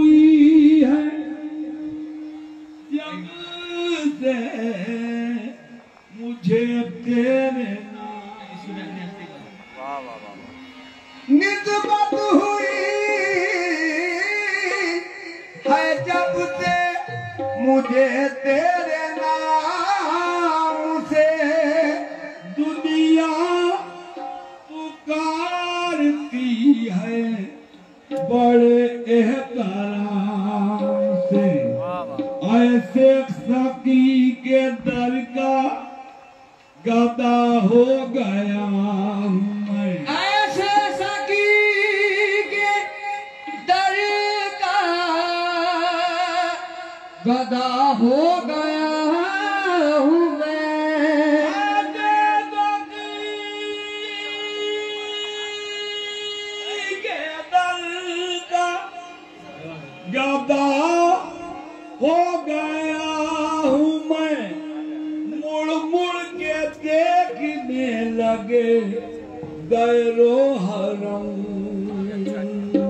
हुई है जग से मुझे तेरे निस्बत हुई है जब से मुझे तेरे नाम से दुनिया पुकारती है बड़े एहतराम से। ऐसे सकी के दर का गदा हो गया हूँ मैं। ऐसे सकी के दर का गदा हो गया हूँ मैं। गदा हो गया हूँ मैं, मुड़ मुड़ के देखने लगे गैरो हरम।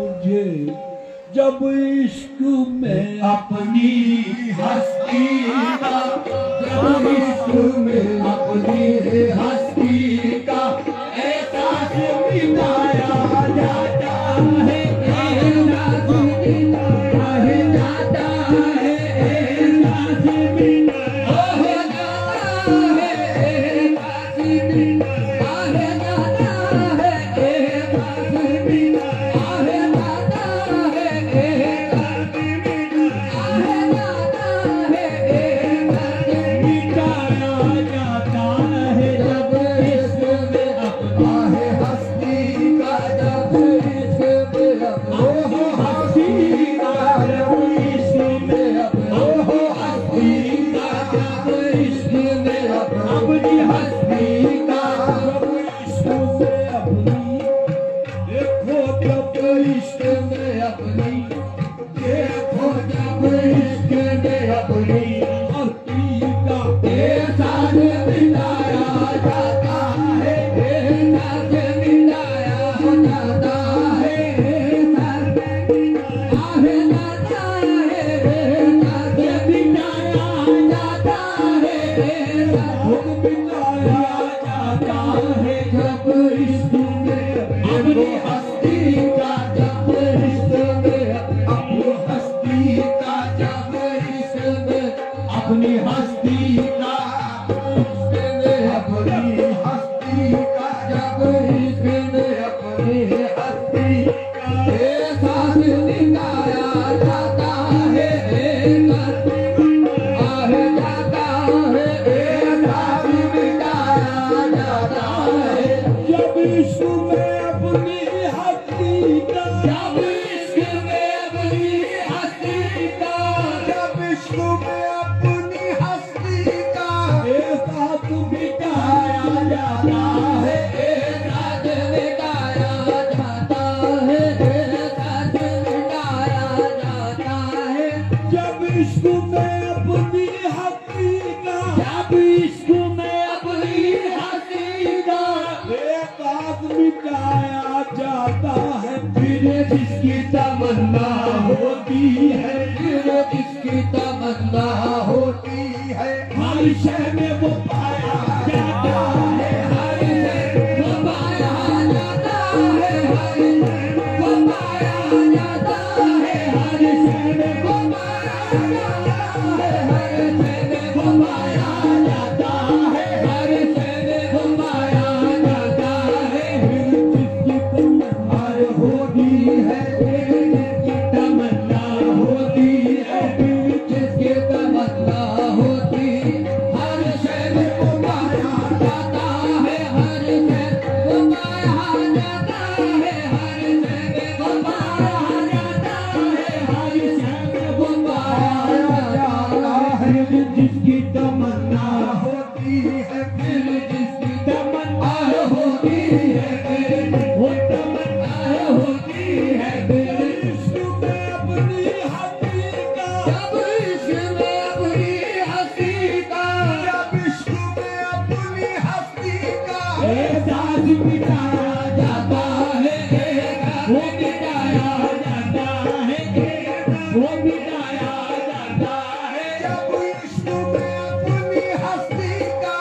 जब इश्क में अपनी हस्ती का, जब इश्क में अपनी हस्ती का एहसास मिटाया जाता है, एहसास मिटाया जाता है, एहसास मिटाया जाता है, एहसास मिटाया जाता है, एहसास मिटाया जाता है, जब इश्क में अपनी हस्ती का, जब इश्क में अपनी हस्ती का, जब इश्क में अपनी हस्ती का, जब इश्क में अपनी हस्ती का, जब इश्क में अपनी, देखो जब इश्क में अपनी, देखो जब इश्क में अपनी हस्ती का एहसास मिटाया जाता है, एहसास मिटाया जाता है, एहसास मिटाया जाता है, एहसास मिटाया जाता है, एहसास मिटाया जाता है, जब इश्क में अपनी हस्ती का, जब इश्क में अपनी हस्ती का, जब इश्क में अपनी हस्ती का, अपनी हस्ती का, जब इश्क में अपनी हस्ती का एहसास मिटाया जाता है, एहसास मिटाया जाता है, एहसास मिटाया जाता है, जब इश्क में अपनी हस्ती का, जब इश्क में अपनी हस्ती का, जब इश्क में अपनी हस्ती का एहसास मिटाया जाता है, एहसास मिटाया जाता है, एहसास मिटाया जाता है, जब इश्क में अपनी हस्ती का, जब इश्क में अपनी हस्ती का एहसास मिटाया जाता है, फिर जिसकी तमन्ना होती है, फिर जिसकी तमन्ना होती है, हर शय में वो पाया जाता है, हर शय वो पाया जाता है, हर शय वो पाया जाता है, हर शय में वो पाया जाता है, हर शय में वो पाया जाता है, हर शय में वो पाया जाता है, फिर जिसकी तमन्ना होती है, फिर जिसकी तमन्ना होती है, फिर जिसकी तमन्ना होती, हर शय में वो पाया जाता है, हर शय वो पाया जाता है, हर शय में वो पाया जाता है, हर शय में वो पाया जाता है, जिसकी तमन्ना होती है, फिर जिसकी तमन्ना होती है, फिर वो तमन्ना होती है, फिर इश्क में अपनी हस्ती का, जब इश्क में अपनी हस्ती का, जब इश्क में अपनी हस्ती का एहसास मिटाया जाता है, वो मिटाया जाता है, वो मिटाया जाता है, जब इश्क में अपनी हस्ती का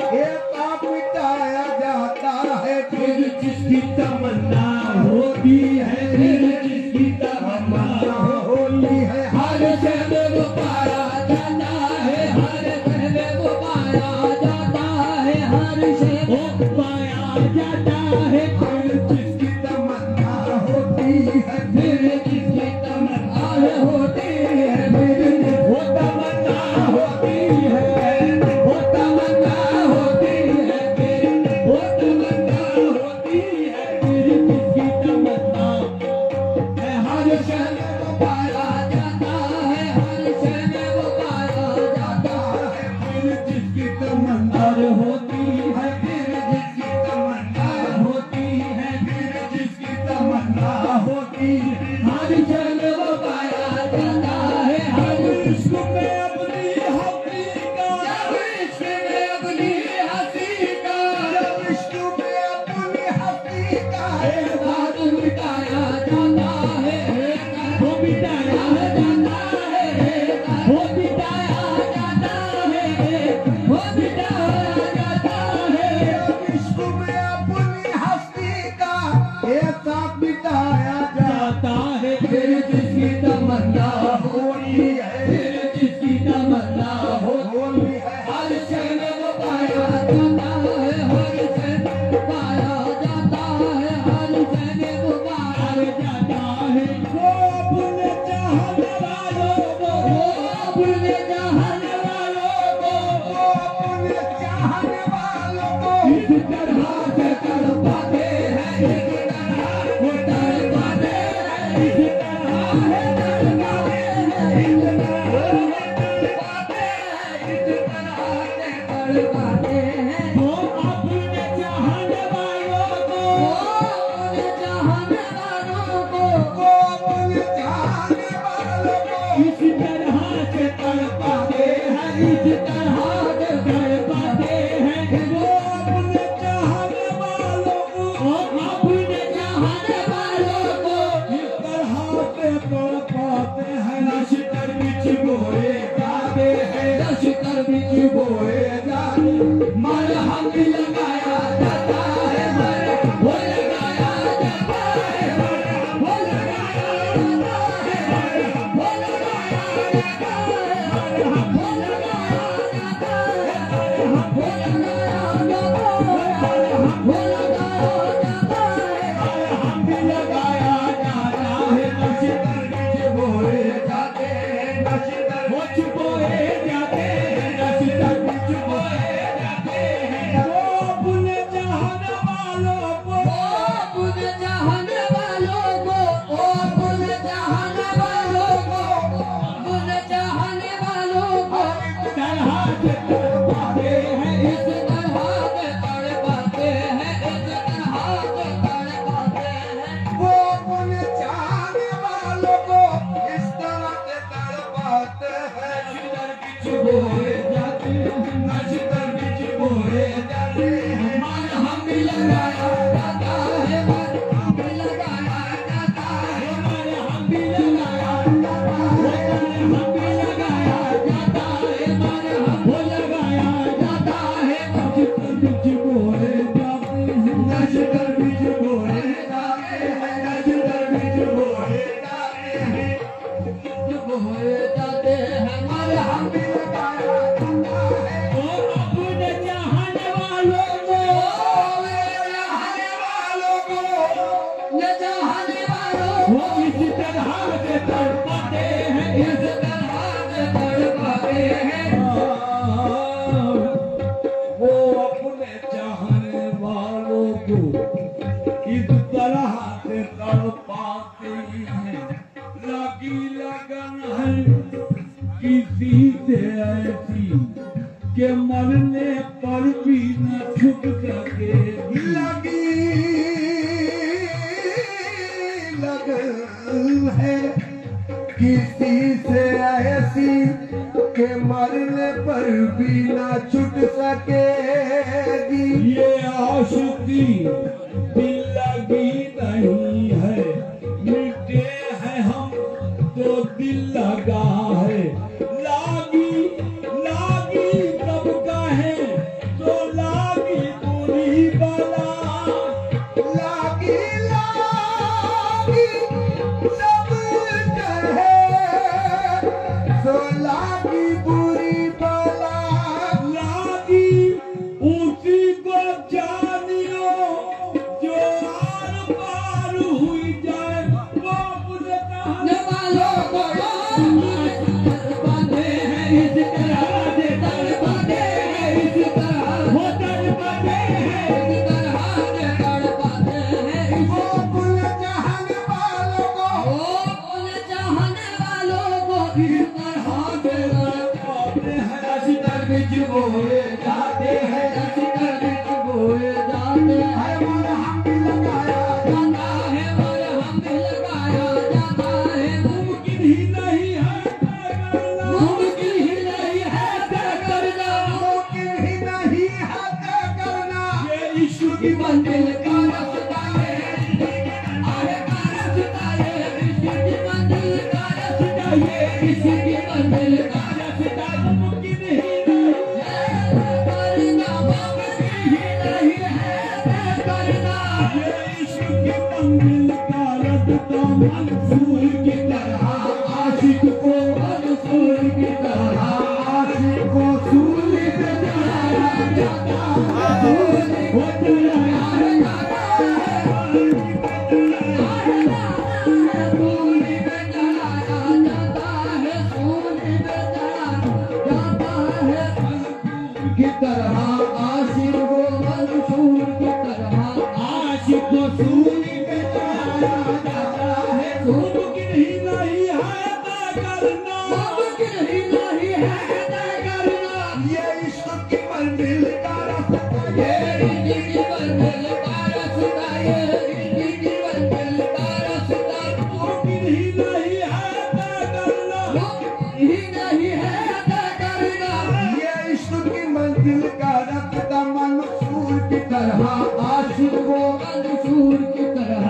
एहसास मिटाया जाता है, फिर जिसकी तमन्ना होती है, फिर जिसकी तमन्ना होती है, हर शय में वो पाया जाता है, हर शय में वो पाया जाता है, हर शय वो पाया जाता है, फिर जिसकी तमन्ना होती है, फिर जिसकी तमन्ना होती है, फिर वो तमन्ना होती है, वो तमन्ना होती है, फिर वो तमन्ना होती है, फिर जिसकी तमन्ना है, हर शय में वो पाया जाता है, हर शय में वो पाया जाता है, फिर जिसकी तमन्ना होती है, फिर जिसकी तमन्ना होती है, फिर जिसकी तमन्ना होती है, हर शय में वो पाया जाता है, हर इश्क में अपनी हस्ती का, जब इश्क में अपनी हस्ती का, जब इश्क में अपनी हस्ती का एहसास मिटाया जाता है, वो फिर जिसकी तमन्ना होनी है, फिर जिसकी तमन्ना होनी है, हर क्षण वो पाया जाता है, हर क्षण पाया जाता है, हर क्षण वो पाया जाता है। वो अपने चाहने वालों को, वो अपने चाहने वालों को, वो अपने चाहने वालों को इस तरह से तड़पाते हैं, इस तरह वो तड़पाते हैं, इस तरह है तड़पाते हैं, इस तरह तड़पाते हैं, इस तरह से तड़पाते हैं। वो अपने चाहने वालों को, वो अपने चाहने वालों को, वो अपने चाहने वालों को इस तरह से तड़पाते हैं, इस तरह से तड़पाते हैं। वो अपने चाहने वालों को, वो अपने चाहने वालों को इस तरह से तड़पाते हैं। नश्तर बिच बोए जाते हैं, नश्तर बिच बोए जाते, मरहम भी लगाया जाता है, मरहम वो लगाया जाता है, मरहम वो लगाया जाता है, मरहम वो लगाया जाता है, मरहम वो लगाया जाता है, मरहम वो लगाया जाता है, मरहम वो लगाया जाता है, मरहम भी लगाया जाता है। नश्तर बिच बोए जाते हैं, नश्तर बिच बोए जाते हैं, नश्तर बिच बोए जाते हैं। वो अपने चाहने वालों को, वो अपने चाहने वालों को, वो अपने चाहने वालों को, अपने चाहने वालों को इस तरह से तड़पाते हैं, इस तरह से तड़पाते हैं, इस तरह से तड़पाते हैं। वो अपने चाहने वालों को इस तरह से तड़पाते हैं। नश्तर बिच बोए जाते हैं, नश्तर बिच बोए जाते हैं, मरहम भी लगाया जाता है, मरहम भी लगाया जाता है, मरहम भी लगाया जाता है, मरहम भी लगाया जाता है, मरहम वो लगाया जाता है। नश्तर बिच बोए जाते हैं, नश्तर बिच बोए जाते हैं, नश्तर बिच बोए जाते हैं, बोए जाते हैं, मरहम भी लगाया जाता है। वो अपने चाहने वालों को, अपने चाहने वालों को, ये चाहने वालों को इस तरह से तड़पाते हैं, इस तरह से तड़पाते हैं। वो अपने चाहने वालों को इस तरह से तड़पाते हैं। लगी लगन है किसी से ऐसी के मरने पर भी न छुप सकेगी। लगी लगन है किसी से ऐसी के मरने पर भी न छूट सकेगी। ये आशिकी दिल लगी नहीं है, मिटे हैं हम तो दिल लगा है। लागी लागी तब कहे तो लागी बुरी बला, लागी लागी सब कहे तो लागी बुरी बला। लागी उसी को जानियो जो आर पार हुई जाए। वो अपने चाहने वालों को तड़पाते हैं, इस तरह से तड़पाते हैं, इस तरह वो तड़पाते हैं, इस तरह से तड़पाते हैं। वो अपने चाहने वालों को, वो अपने चाहने वालों को इस तरह से तड़पाते हैं। नश्तर बिच बोए जाते हैं, नश्तर बिच बोए जाते हैं, मरहम भी लगाया जाता है, मरहम भी लगाया जाता है। मुमकिन ही नहीं है तय करना, मुमकिन ही नहीं है तय करना, मुमकिन ही नहीं है तय करना। ये इश्क की मंजिल का रास्ता है, आगे का रास्ता है, इश्क की मंजिल का रास्ता है, इश्क की मंजिल का रास्ता। मुमकिन ही नहीं है तय करना, मुमकिन ही नहीं है तय करना। ये इश्क की मंजिल का रास्ता मंसूर की करना मुमकिन ही नहीं है तय करना। ये इश्क की मंजिल का रास्ता ये इश्क की मंजिल का रास्ता, ये इश्क की मंजिल का रास्ता। मुमकिन ही नहीं है तय करना मुमकिन ही नहीं है तय करना। ये इश्क की मंजिल का रास्ता मंसूर की तरह आशिक को मंसूर की तरह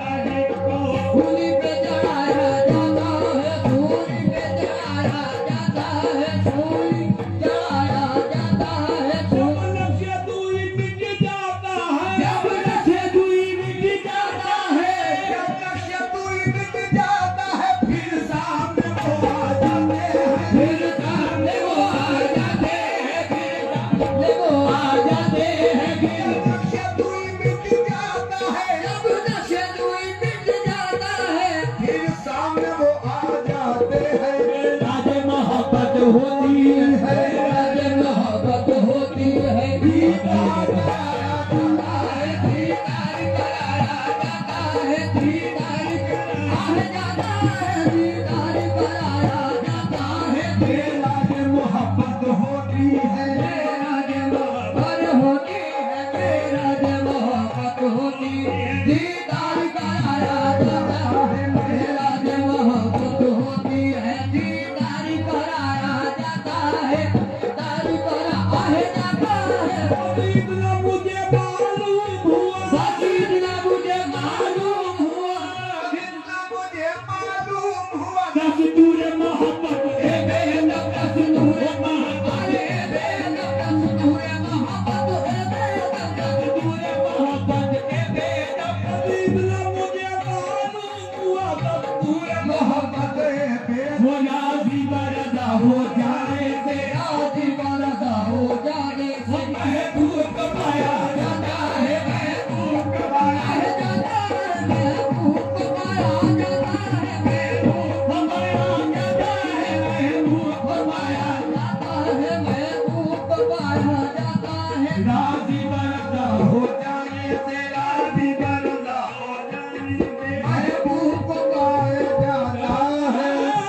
सूली पे चढ़ाया जाता है, सूली पे चढ़ाया जाता है, सूली चढ़ाया जाता है। जब नक्शे दूरी मिट जाता है जब नशे दूरी मिट जाता है, जब नक्शे दूरी मिट जाता है फिर सामने वो आ जाते हैं फिर सामने वो आ जाते हैं, फिर सामने वो आ जाते हैं। जब नक्शे दूरी मिट जाता है जब नशे दूरी मिट जाता है, फिर सामने वो आ जाते हैं राज मोहब्बत होती है, राज मोहब्बत होती है। दीदार कराया जाता है, दीदार कराया जाता है, दीदार कराया जाता है, दीदार कराया जाता है। राज मोहब्बत होती है राज मोहब्बत होती है, राज मोहब्बत होती है, दीदार कराया जाता है। राज मोहब्बत होती है, दीदार कराया जाता है, दीदार कराया जाता है। इतना मुझे मालूम हुआ बाकी इतना मुझे मालूम हुआ, इतना मुझे मालूम हुआ दस्तूर मोहब्बत है बेहद, दस्तूर मोहब्बत है बेहद, दस्तूर मोहब्बत है बेहद, दस्तूर मोहब्बत है बेहद। इतना मुझे मालूम हुआ दस्तूर मोहब्बत है वो राजी बरदा हो जाने से, राजी बरदा हो जाने से महबूब पाया जाता है, महबूब पाया जाता है, महबूब पाया जाता है, महबूब पाया जाता है, महबूब पाया जाता है, महबूब पाया जाता है। राजी बरदा हो जाने से, राजी बरदा हो जाने से महबूब पाया जाता है।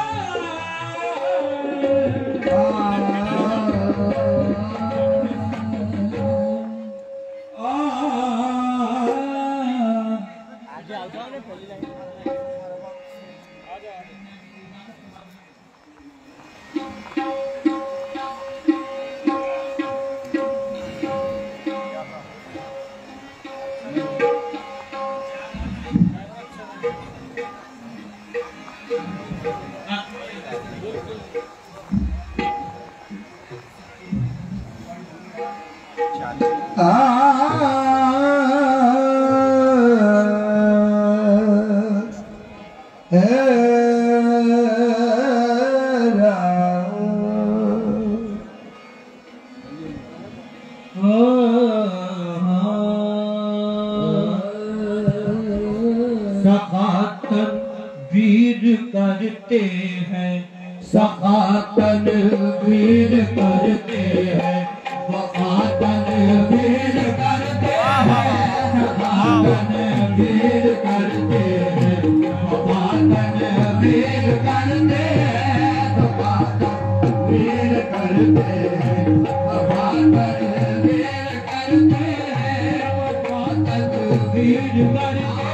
सखातन वीर करते हैं, सखातन वीर करते हैं, सखातन वीर करते हैं, सखातन वीर करते हैं, सखातन वीर करते हैं, सखातन वीर करते हैं, सखातन वीर करते हैं, सखातन वीर करते हैं।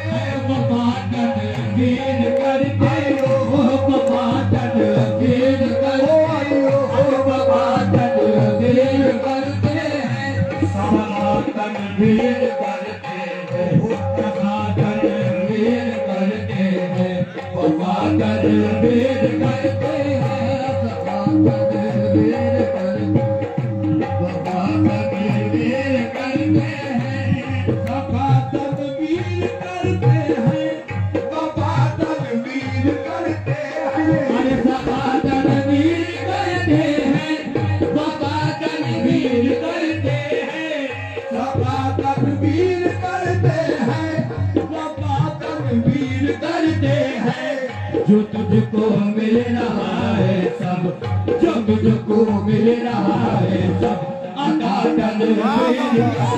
पाटन वीर करते हो, पाटन वीर करते हो, पाटन वीर करते हैं, पाटन वीर करते हैं, पाटन वीर करते हैं, पाटन वीर करते हैं, पाटन वीर करते हैं, पाटन वीर करते हैं, पाटन वीर करते हैं, पाटन वीर करते हैं अरे सपाटन वीर करते हैं, सपाटन वीर करते हैं, सपाटन वीर करते हैं सपाटन वीर करते हैं। जो तुझको मिल रहा है सब, जो तुझको मिल रहा है सब, अटाटन वीर करते हैं,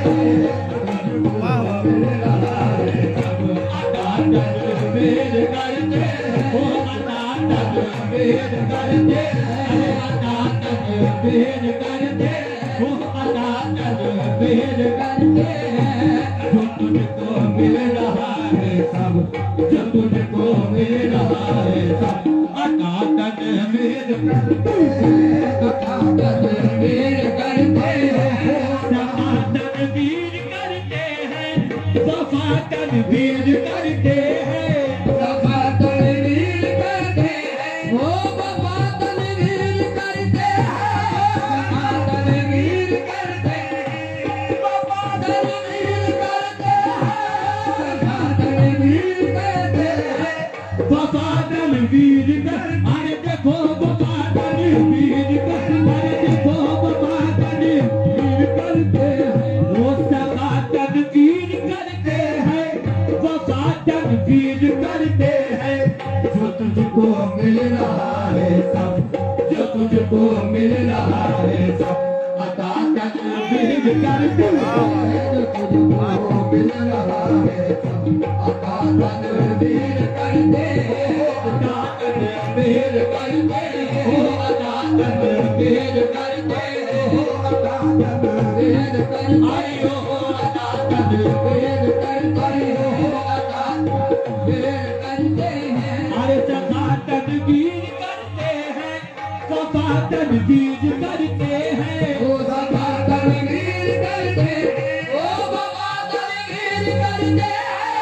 तुझको मिल रहा है सब, अटाटन वीर करते हैं, तनवीर करते हैं अता तनवीर करते वो अता तनवीर करते हैं जो तुझको मिल रहा है सब जो तुझको मिल रहा है सब अता तनवीर करते हैं अता तनवीर करते हैं सफा तनवीर करते हैं सफा तनवीर करते हैं सफा तनवीर करते हैं वो सफा तनवीर करते हैं सफा तनवीर करते हैं सफा तनवीर करते हैं सफा तनवीर करते हैं सफा तनवीर कर अरे देखो सफा तनवीर कर अरे देखो सफा तनवीर करते हैं वो सफा तनवीर करते हैं सफा तनवीर करते हैं जो तुझको मिल रहा है सब जो तुझको मिल रहा है सब अता तनवीर करते हैं जो तुझको मिल रहा है सब अता तनवीर करते हैं अता तनवीर करते हैं अता तनवीर करते हैं अता तनवीर करते आयो अता तनवीर करते हो अता तनवीर करते हैं अरे सफा तनवीर करते हैं सफा तनवीर करते हैं ओ सफा तनवीर करते ओ सफा तनवीर करते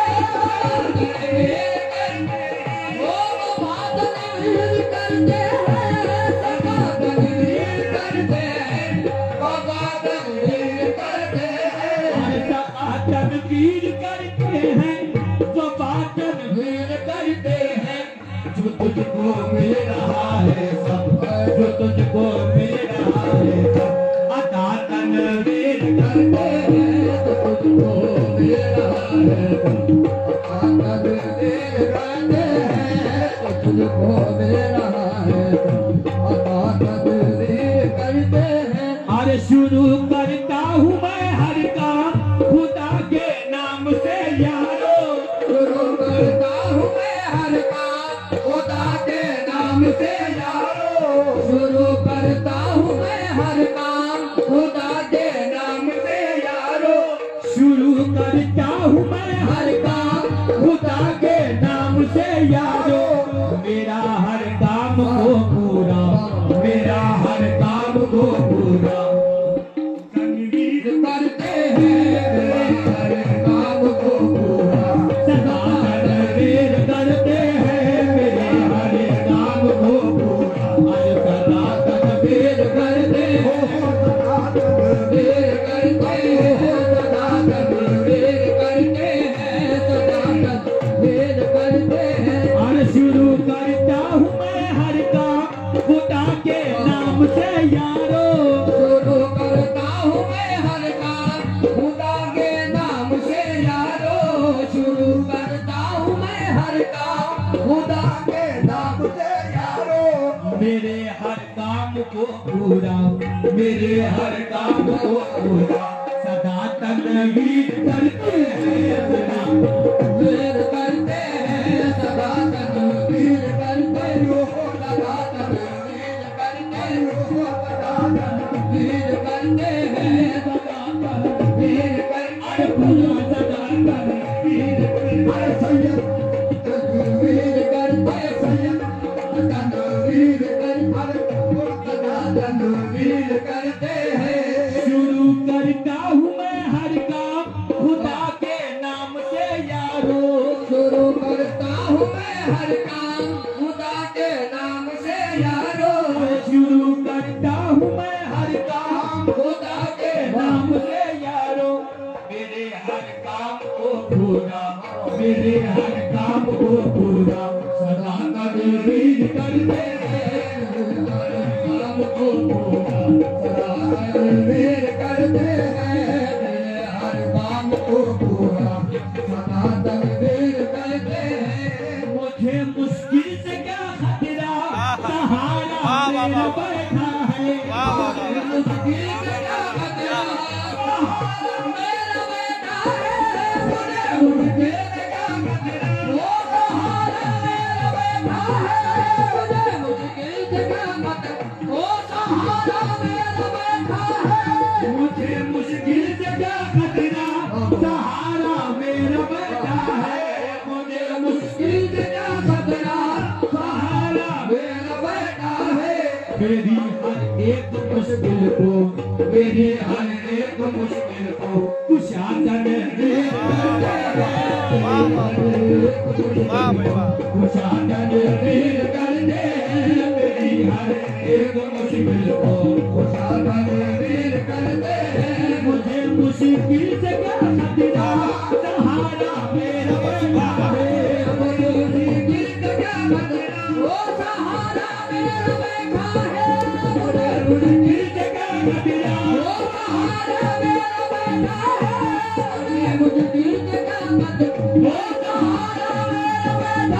ओ सफा तनवीर करते सफा तनवीर करते सफा तनवीर करते अरे सफा तनवीर करते हैं सफा तनवीर करते हैं जो तुझको मिल रहा है सब जो तुझको मिल रहा है सब अता तनवीर करते हैं जो तुझको मिल रहा है सब अता तनवीर करते हैं जो तुझको मिल रहा है सब अता तनवीर करते हैं अरे शुरू करता हूँ मैं हर काम खुदा के नाम से यारो शुरू करता हूँ मैं हर काम खुदा के नाम से यारो शुरू करता हूँ मैं हर काम खुदा के नाम से यारो शुरू करता हूँ मैं हर काम खुदा के नाम से यारो मेरा हर काम को पूरा मेरा हर काम को पूरा तनवीर करते हैं हर काम को पूरा सदा तनवीर करते हैं मेरे हर काम को पूरा अरे सदा तनवीर करते हो सदा तनवीर करते हो सदा तनवीर करते हैं सदा तनवीर करते हैं अरे शुरू करता हूँ मैं हर काम खुदा के नाम से यारो शुरू करता हूँ मैं हर काम खुदा के नाम से यारो शुरू करता हूँ मैं हर काम खुदा के नाम से यारो मेरे हर काम को पूरा मेरे हर काम को पूरा सदा तनवीर करते हैं तनवीर करते हैं सदा तनवीर करते हो सदा तनवीर करते हो सदा तनवीर करते हैं सदा तनवीर करते पूरा सदा तनवीर अरे सैयद तनवीर करते सैयद तनवीर करते सदा तनवीर करते हैं शुरू करता हूँ मैं हर काम खुदा के नाम से यारो शुरू करता हूँ मैं हर काम खुदा के नाम से यारो शुरू करता हूँ मैं हर काम खुदा के नाम से यारो मेरे हर काम को पूरा मेरे हर काम को पूरा सदा तनवीर करते हैं हर काम को पूरा सदा तनवीर करते हैं मेरे हर काम को पूरा सदा तनवीर करते हैं मुझे मुश्किल से क्या खतरा सहारा मेरा बैठा है मुश्किल से क्या खतरा सहारा मेरा बैठा है मुझे मुश्किल से क्या खतरा वो सहारा मेरा बैठा है मेरी हर एक मुश्किल को, मेरी हर एक मुश्किल को कुशादन वीर करते हैं, कुशादन वीर करते हैं, मेरी हर एक मुश्किल को कुशादन वीर करते हैं। मुझे मुश्किल से क्या खतरा, सहारा मेरा बेटा है, मुझे मुश्किल से क्या खतरा, वो सहारा मेरा बेटा है, मुझे मुश्किल से क्या खतरा, वो सहारा मेरा बेटा है, मुझे मुश्किल से क्या खतरा, वो सहारा मेरा बेटा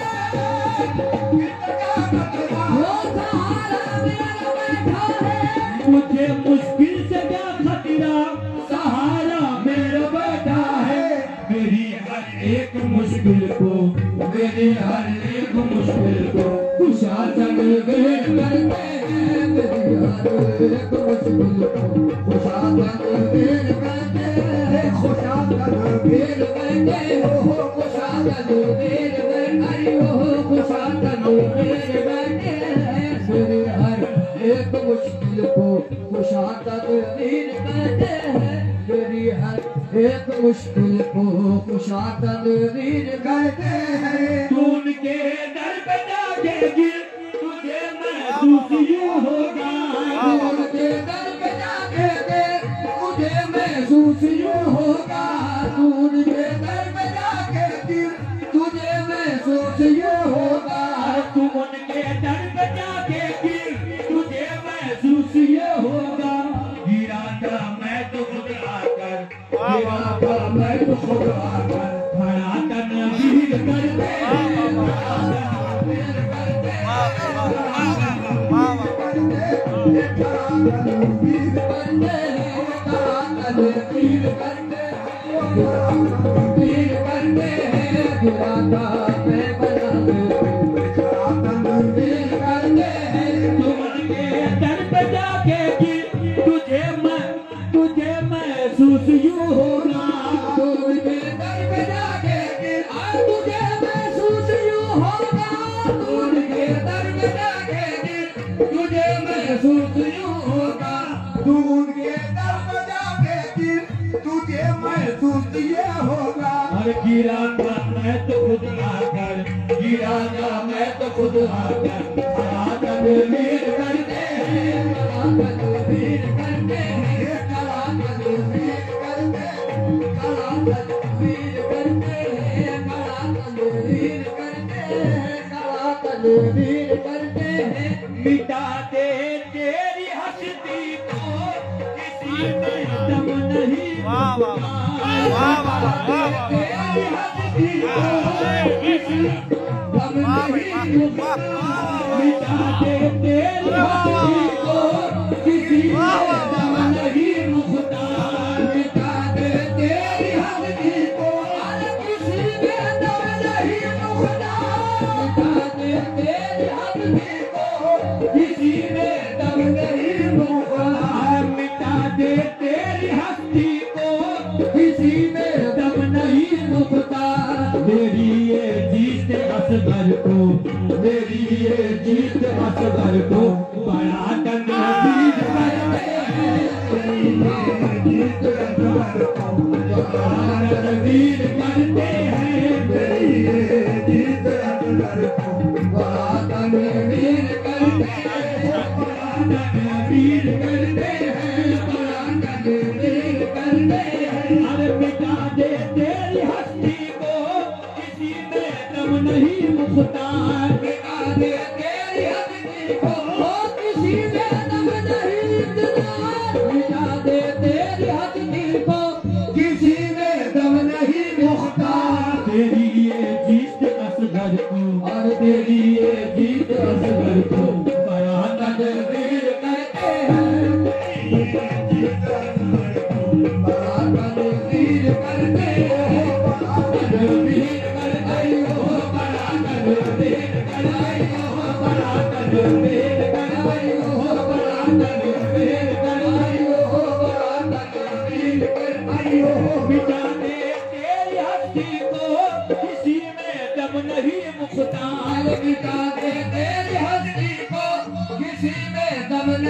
है, मुझे मुश्किल से क्या खतरा, सहारा मेरा बेटा है। मेरी हर एक मुश्किल को, मेरी हर एक मुश्किल को कुशादन वीर करते हैं, मेरी हर एक मुश्किल को कुशादन वीर करते हैं, कुशादन वीर करते हो, कुशादन वीर करते हो, कुशादन वीर करते हैं, मेरी हर एक मुश्किल को कुशादन वीर करते हैं, मेरी हर एक मुश्किल को कुशादन वीर करते हैं। तू उनके दर पे जाके गिर, तुझे महसूस यूं होगा, तू उनके दर पे जाके गिर, तुझे महसूस यूं होगा, तू उनके दर पे जाके गिर, तुझे महसूस यूं होगा, तू उनके दर पे जाके गिर, तुझे महसूस ये होगा। गिरा था मैं तो खुद आकर, गिरा था मैं तो खुद आकर, खड़ा तनवीर करते हैं, तनवीर करते हैं, तनवीर करते हैं, तनवीर करते हैं, गिरा था मैं बना तनवीर करते हैं, तुम उनके दर पे जाके गिर, तुझे महसूस यूं होगा, तुझे दर पे जाके गिर, तुझे महसूस यूं होगा, तुझे दर पे जाके गिर, तुझे महसूस यूं होगा, तू उनके दर पे जाके गिर, तुझे महसूस ये होगा। अरे गिरागा मैं तो खुद आकर, गिरागा मैं तो खुद आकर, कुशादन वीर करते हैं, कुशादन वीर करते हैं, कुशादन वीर करते हैं, कुशादन वीर करते हैं, कुशादन वीर करते हैं, कुशादन वीर करते हैं। मिटा दे तेरी हस्ती को, किसी में दम नहीं, वाह वाह वाह वाह, तेरी हस्ती को किसी दम नहीं, मिटा दे तेरी हस्ती को, किसी में दम नहीं मुख्तार, मिटा दे तेरी हस्ती को, किसी में दम नहीं मुख्तार, मिटा दे तेरी हस्ती को, किसी में दम नहीं मुख्तार, मिटा दे तेरी हस्ती को, किसी में दम नहीं मुख्तार। मेरी ये जीत असगर को, मेरी ये जीत असगर को बड़ा तनवीर करते हैं, मेरी ये जीत असगर को बड़ा तनवीर करते हैं, मेरी ये जीत असगर को बड़ा तनवीर करते हैं, बड़ा तनवीर करते हैं, बड़ा तनवीर करते हैं। अरे मिटा दे तेरी हस्ती को, किसी में दम नहीं मुख्तार, मिटा दे तेरी हस्ती को, किसी में दम नहीं मुख्तार, मिटा दे तेरी हस्ती को, किसी में दम नहीं मुख्तार। तेरी ये जीत असगर को, और तेरी ये जीत असगर को बड़ा तनवीर करते हैं, जीत असगर को बड़ा तनवीर करते हैं, बड़ा तनवीर करते हो, बड़ा तनवीर करते हो, बड़ा तनवीर करते हो, बड़ा तनवीर करते हो, बड़ा तनवीर करते हो। मिटा दे तेरी हस्ती को, किसी में दम नहीं मुख्तार, मिटा दे तेरी हस्ती को, किसी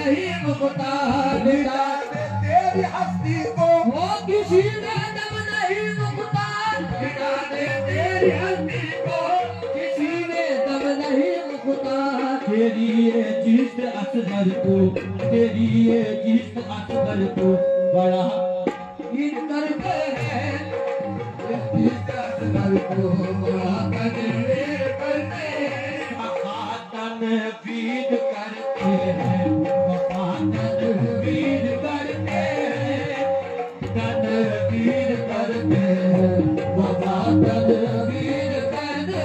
नहीं मुकता मिटा दे तेरी हस्ती को हो किसी ने दम नहीं मुकता मिटा दे तेरी हस्ती को किसी ने दम नहीं मुकता तेरी ये जिस्त असगर को तेरी ये जिस्त असगर को बड़ा इन करते हैं जिस्त असगर को बड़ा कदर करते हैं तनवीर करते हैं तनवीर करते हैं तनवीर करते हैं तनवीर करते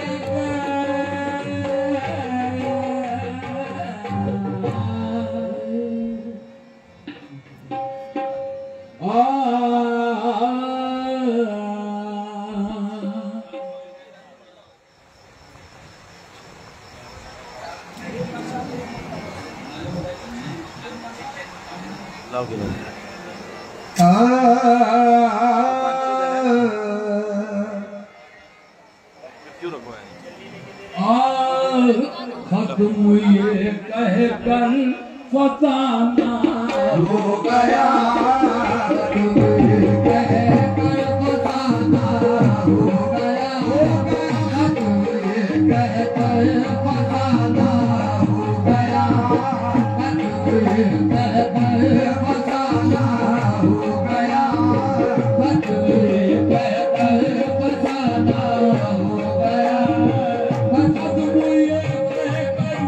खत्म ये कह कर फसाना हो गया खत्म ये कह कर फसाना हो गया खत्म ये कह कर फसाना हो गया खत्म ये कह कर फसाना हो गया खत्म ये कह कर फसाना हो गया खत्म ये कह कर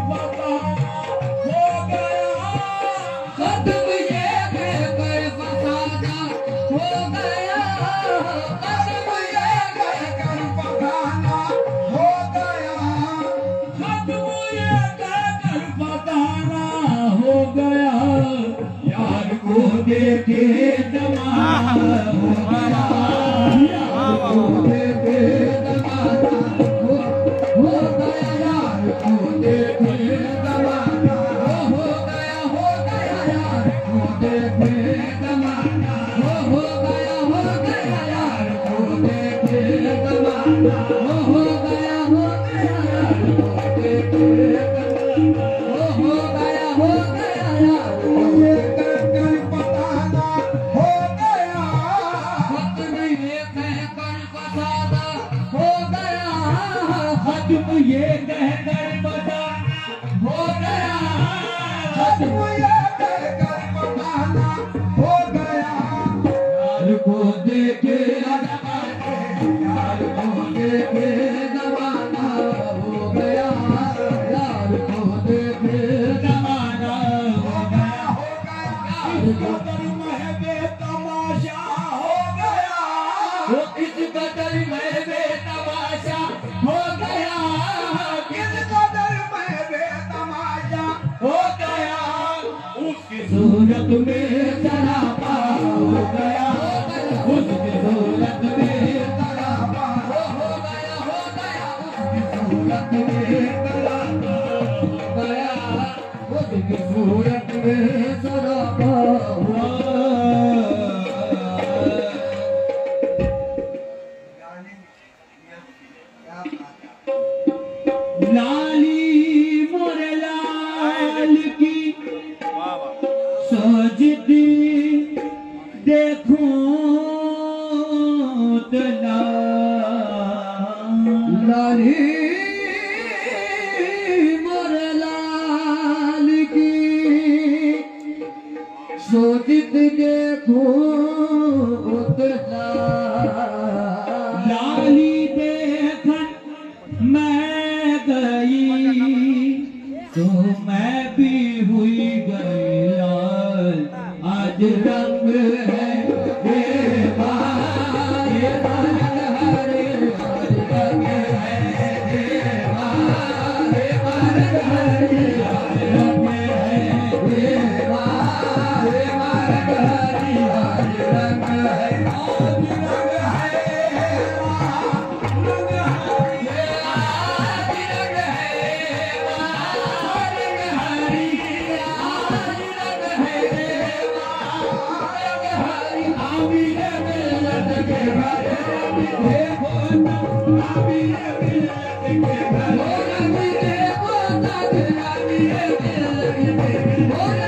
फसाना हो गया खत्म ये कह कर फसाना हो गया खत्म ये कह कर फसाना हो गया यार को देखे जमाना हो गया यार को देखे जमाना हो गया यार को देखे जमाना हो गया यार को देखे जमाना हो गया यार को देखे जमाना हो गया यार को देखे जमाना हो गया यार को देखे बताना हो गया खत्म ये कह कर बताना हो गया खत्म ये कह कर बताना हो गया खत्म ये कह कर बताना हो गया यार को देखे यार को देखे जमाना हो गया यार को देखे जमाना हो गया यार को तमाशा हो गया वो किस कदर में बेतमाशा हो गया किस कदर में बेतमाशा हो गया उसकी सूरत में सरापा हो गया उसकी सूरत में सरापा हो गया उसकी सूरत में सरापा हो गया उसकी सूरत में सरापा हो लाली मोरे लाल की सजदी देखूं तो लाली मोरे लाल की सोचित देखूं लाली देखन मैं गई तो मैं भी हुई गई लाल आज रंग है देवा ये रंग हरे आज रंग है देवा ये रंग हरे आज रंग है देवा ये रंग हरे आज रंग है आज रंग है Oh,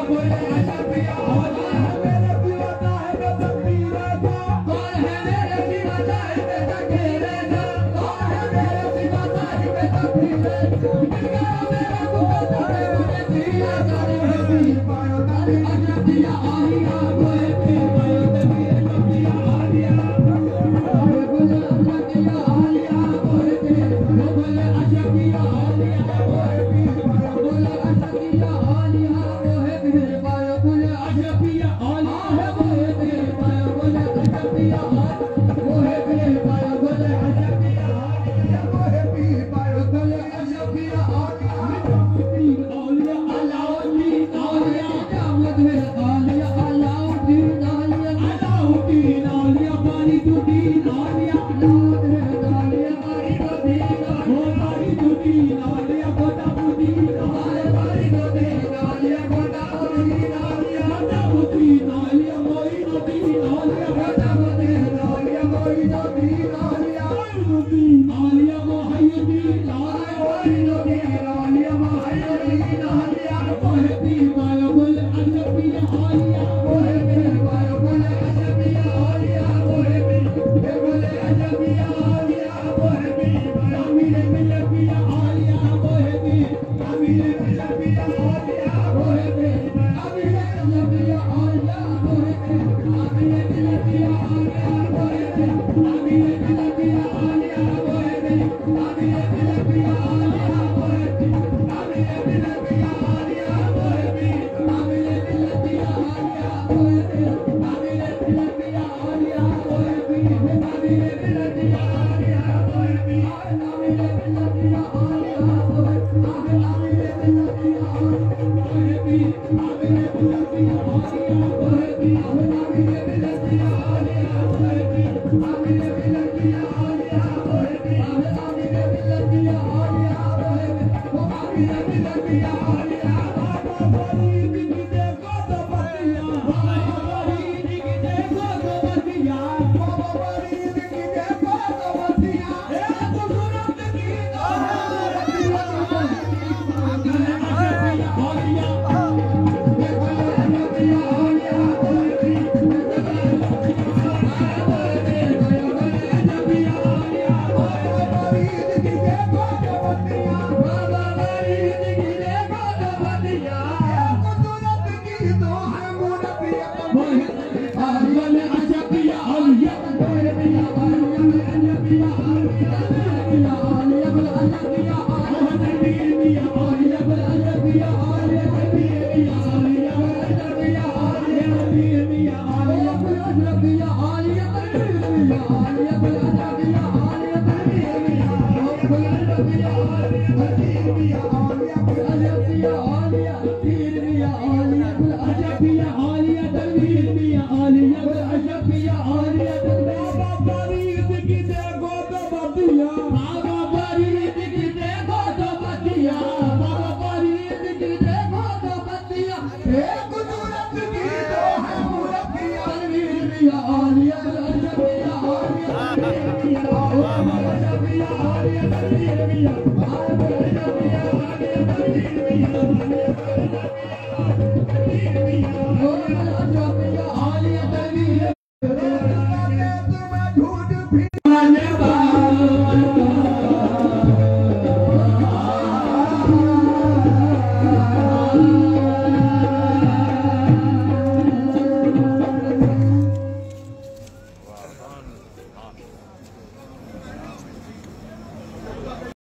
Oh,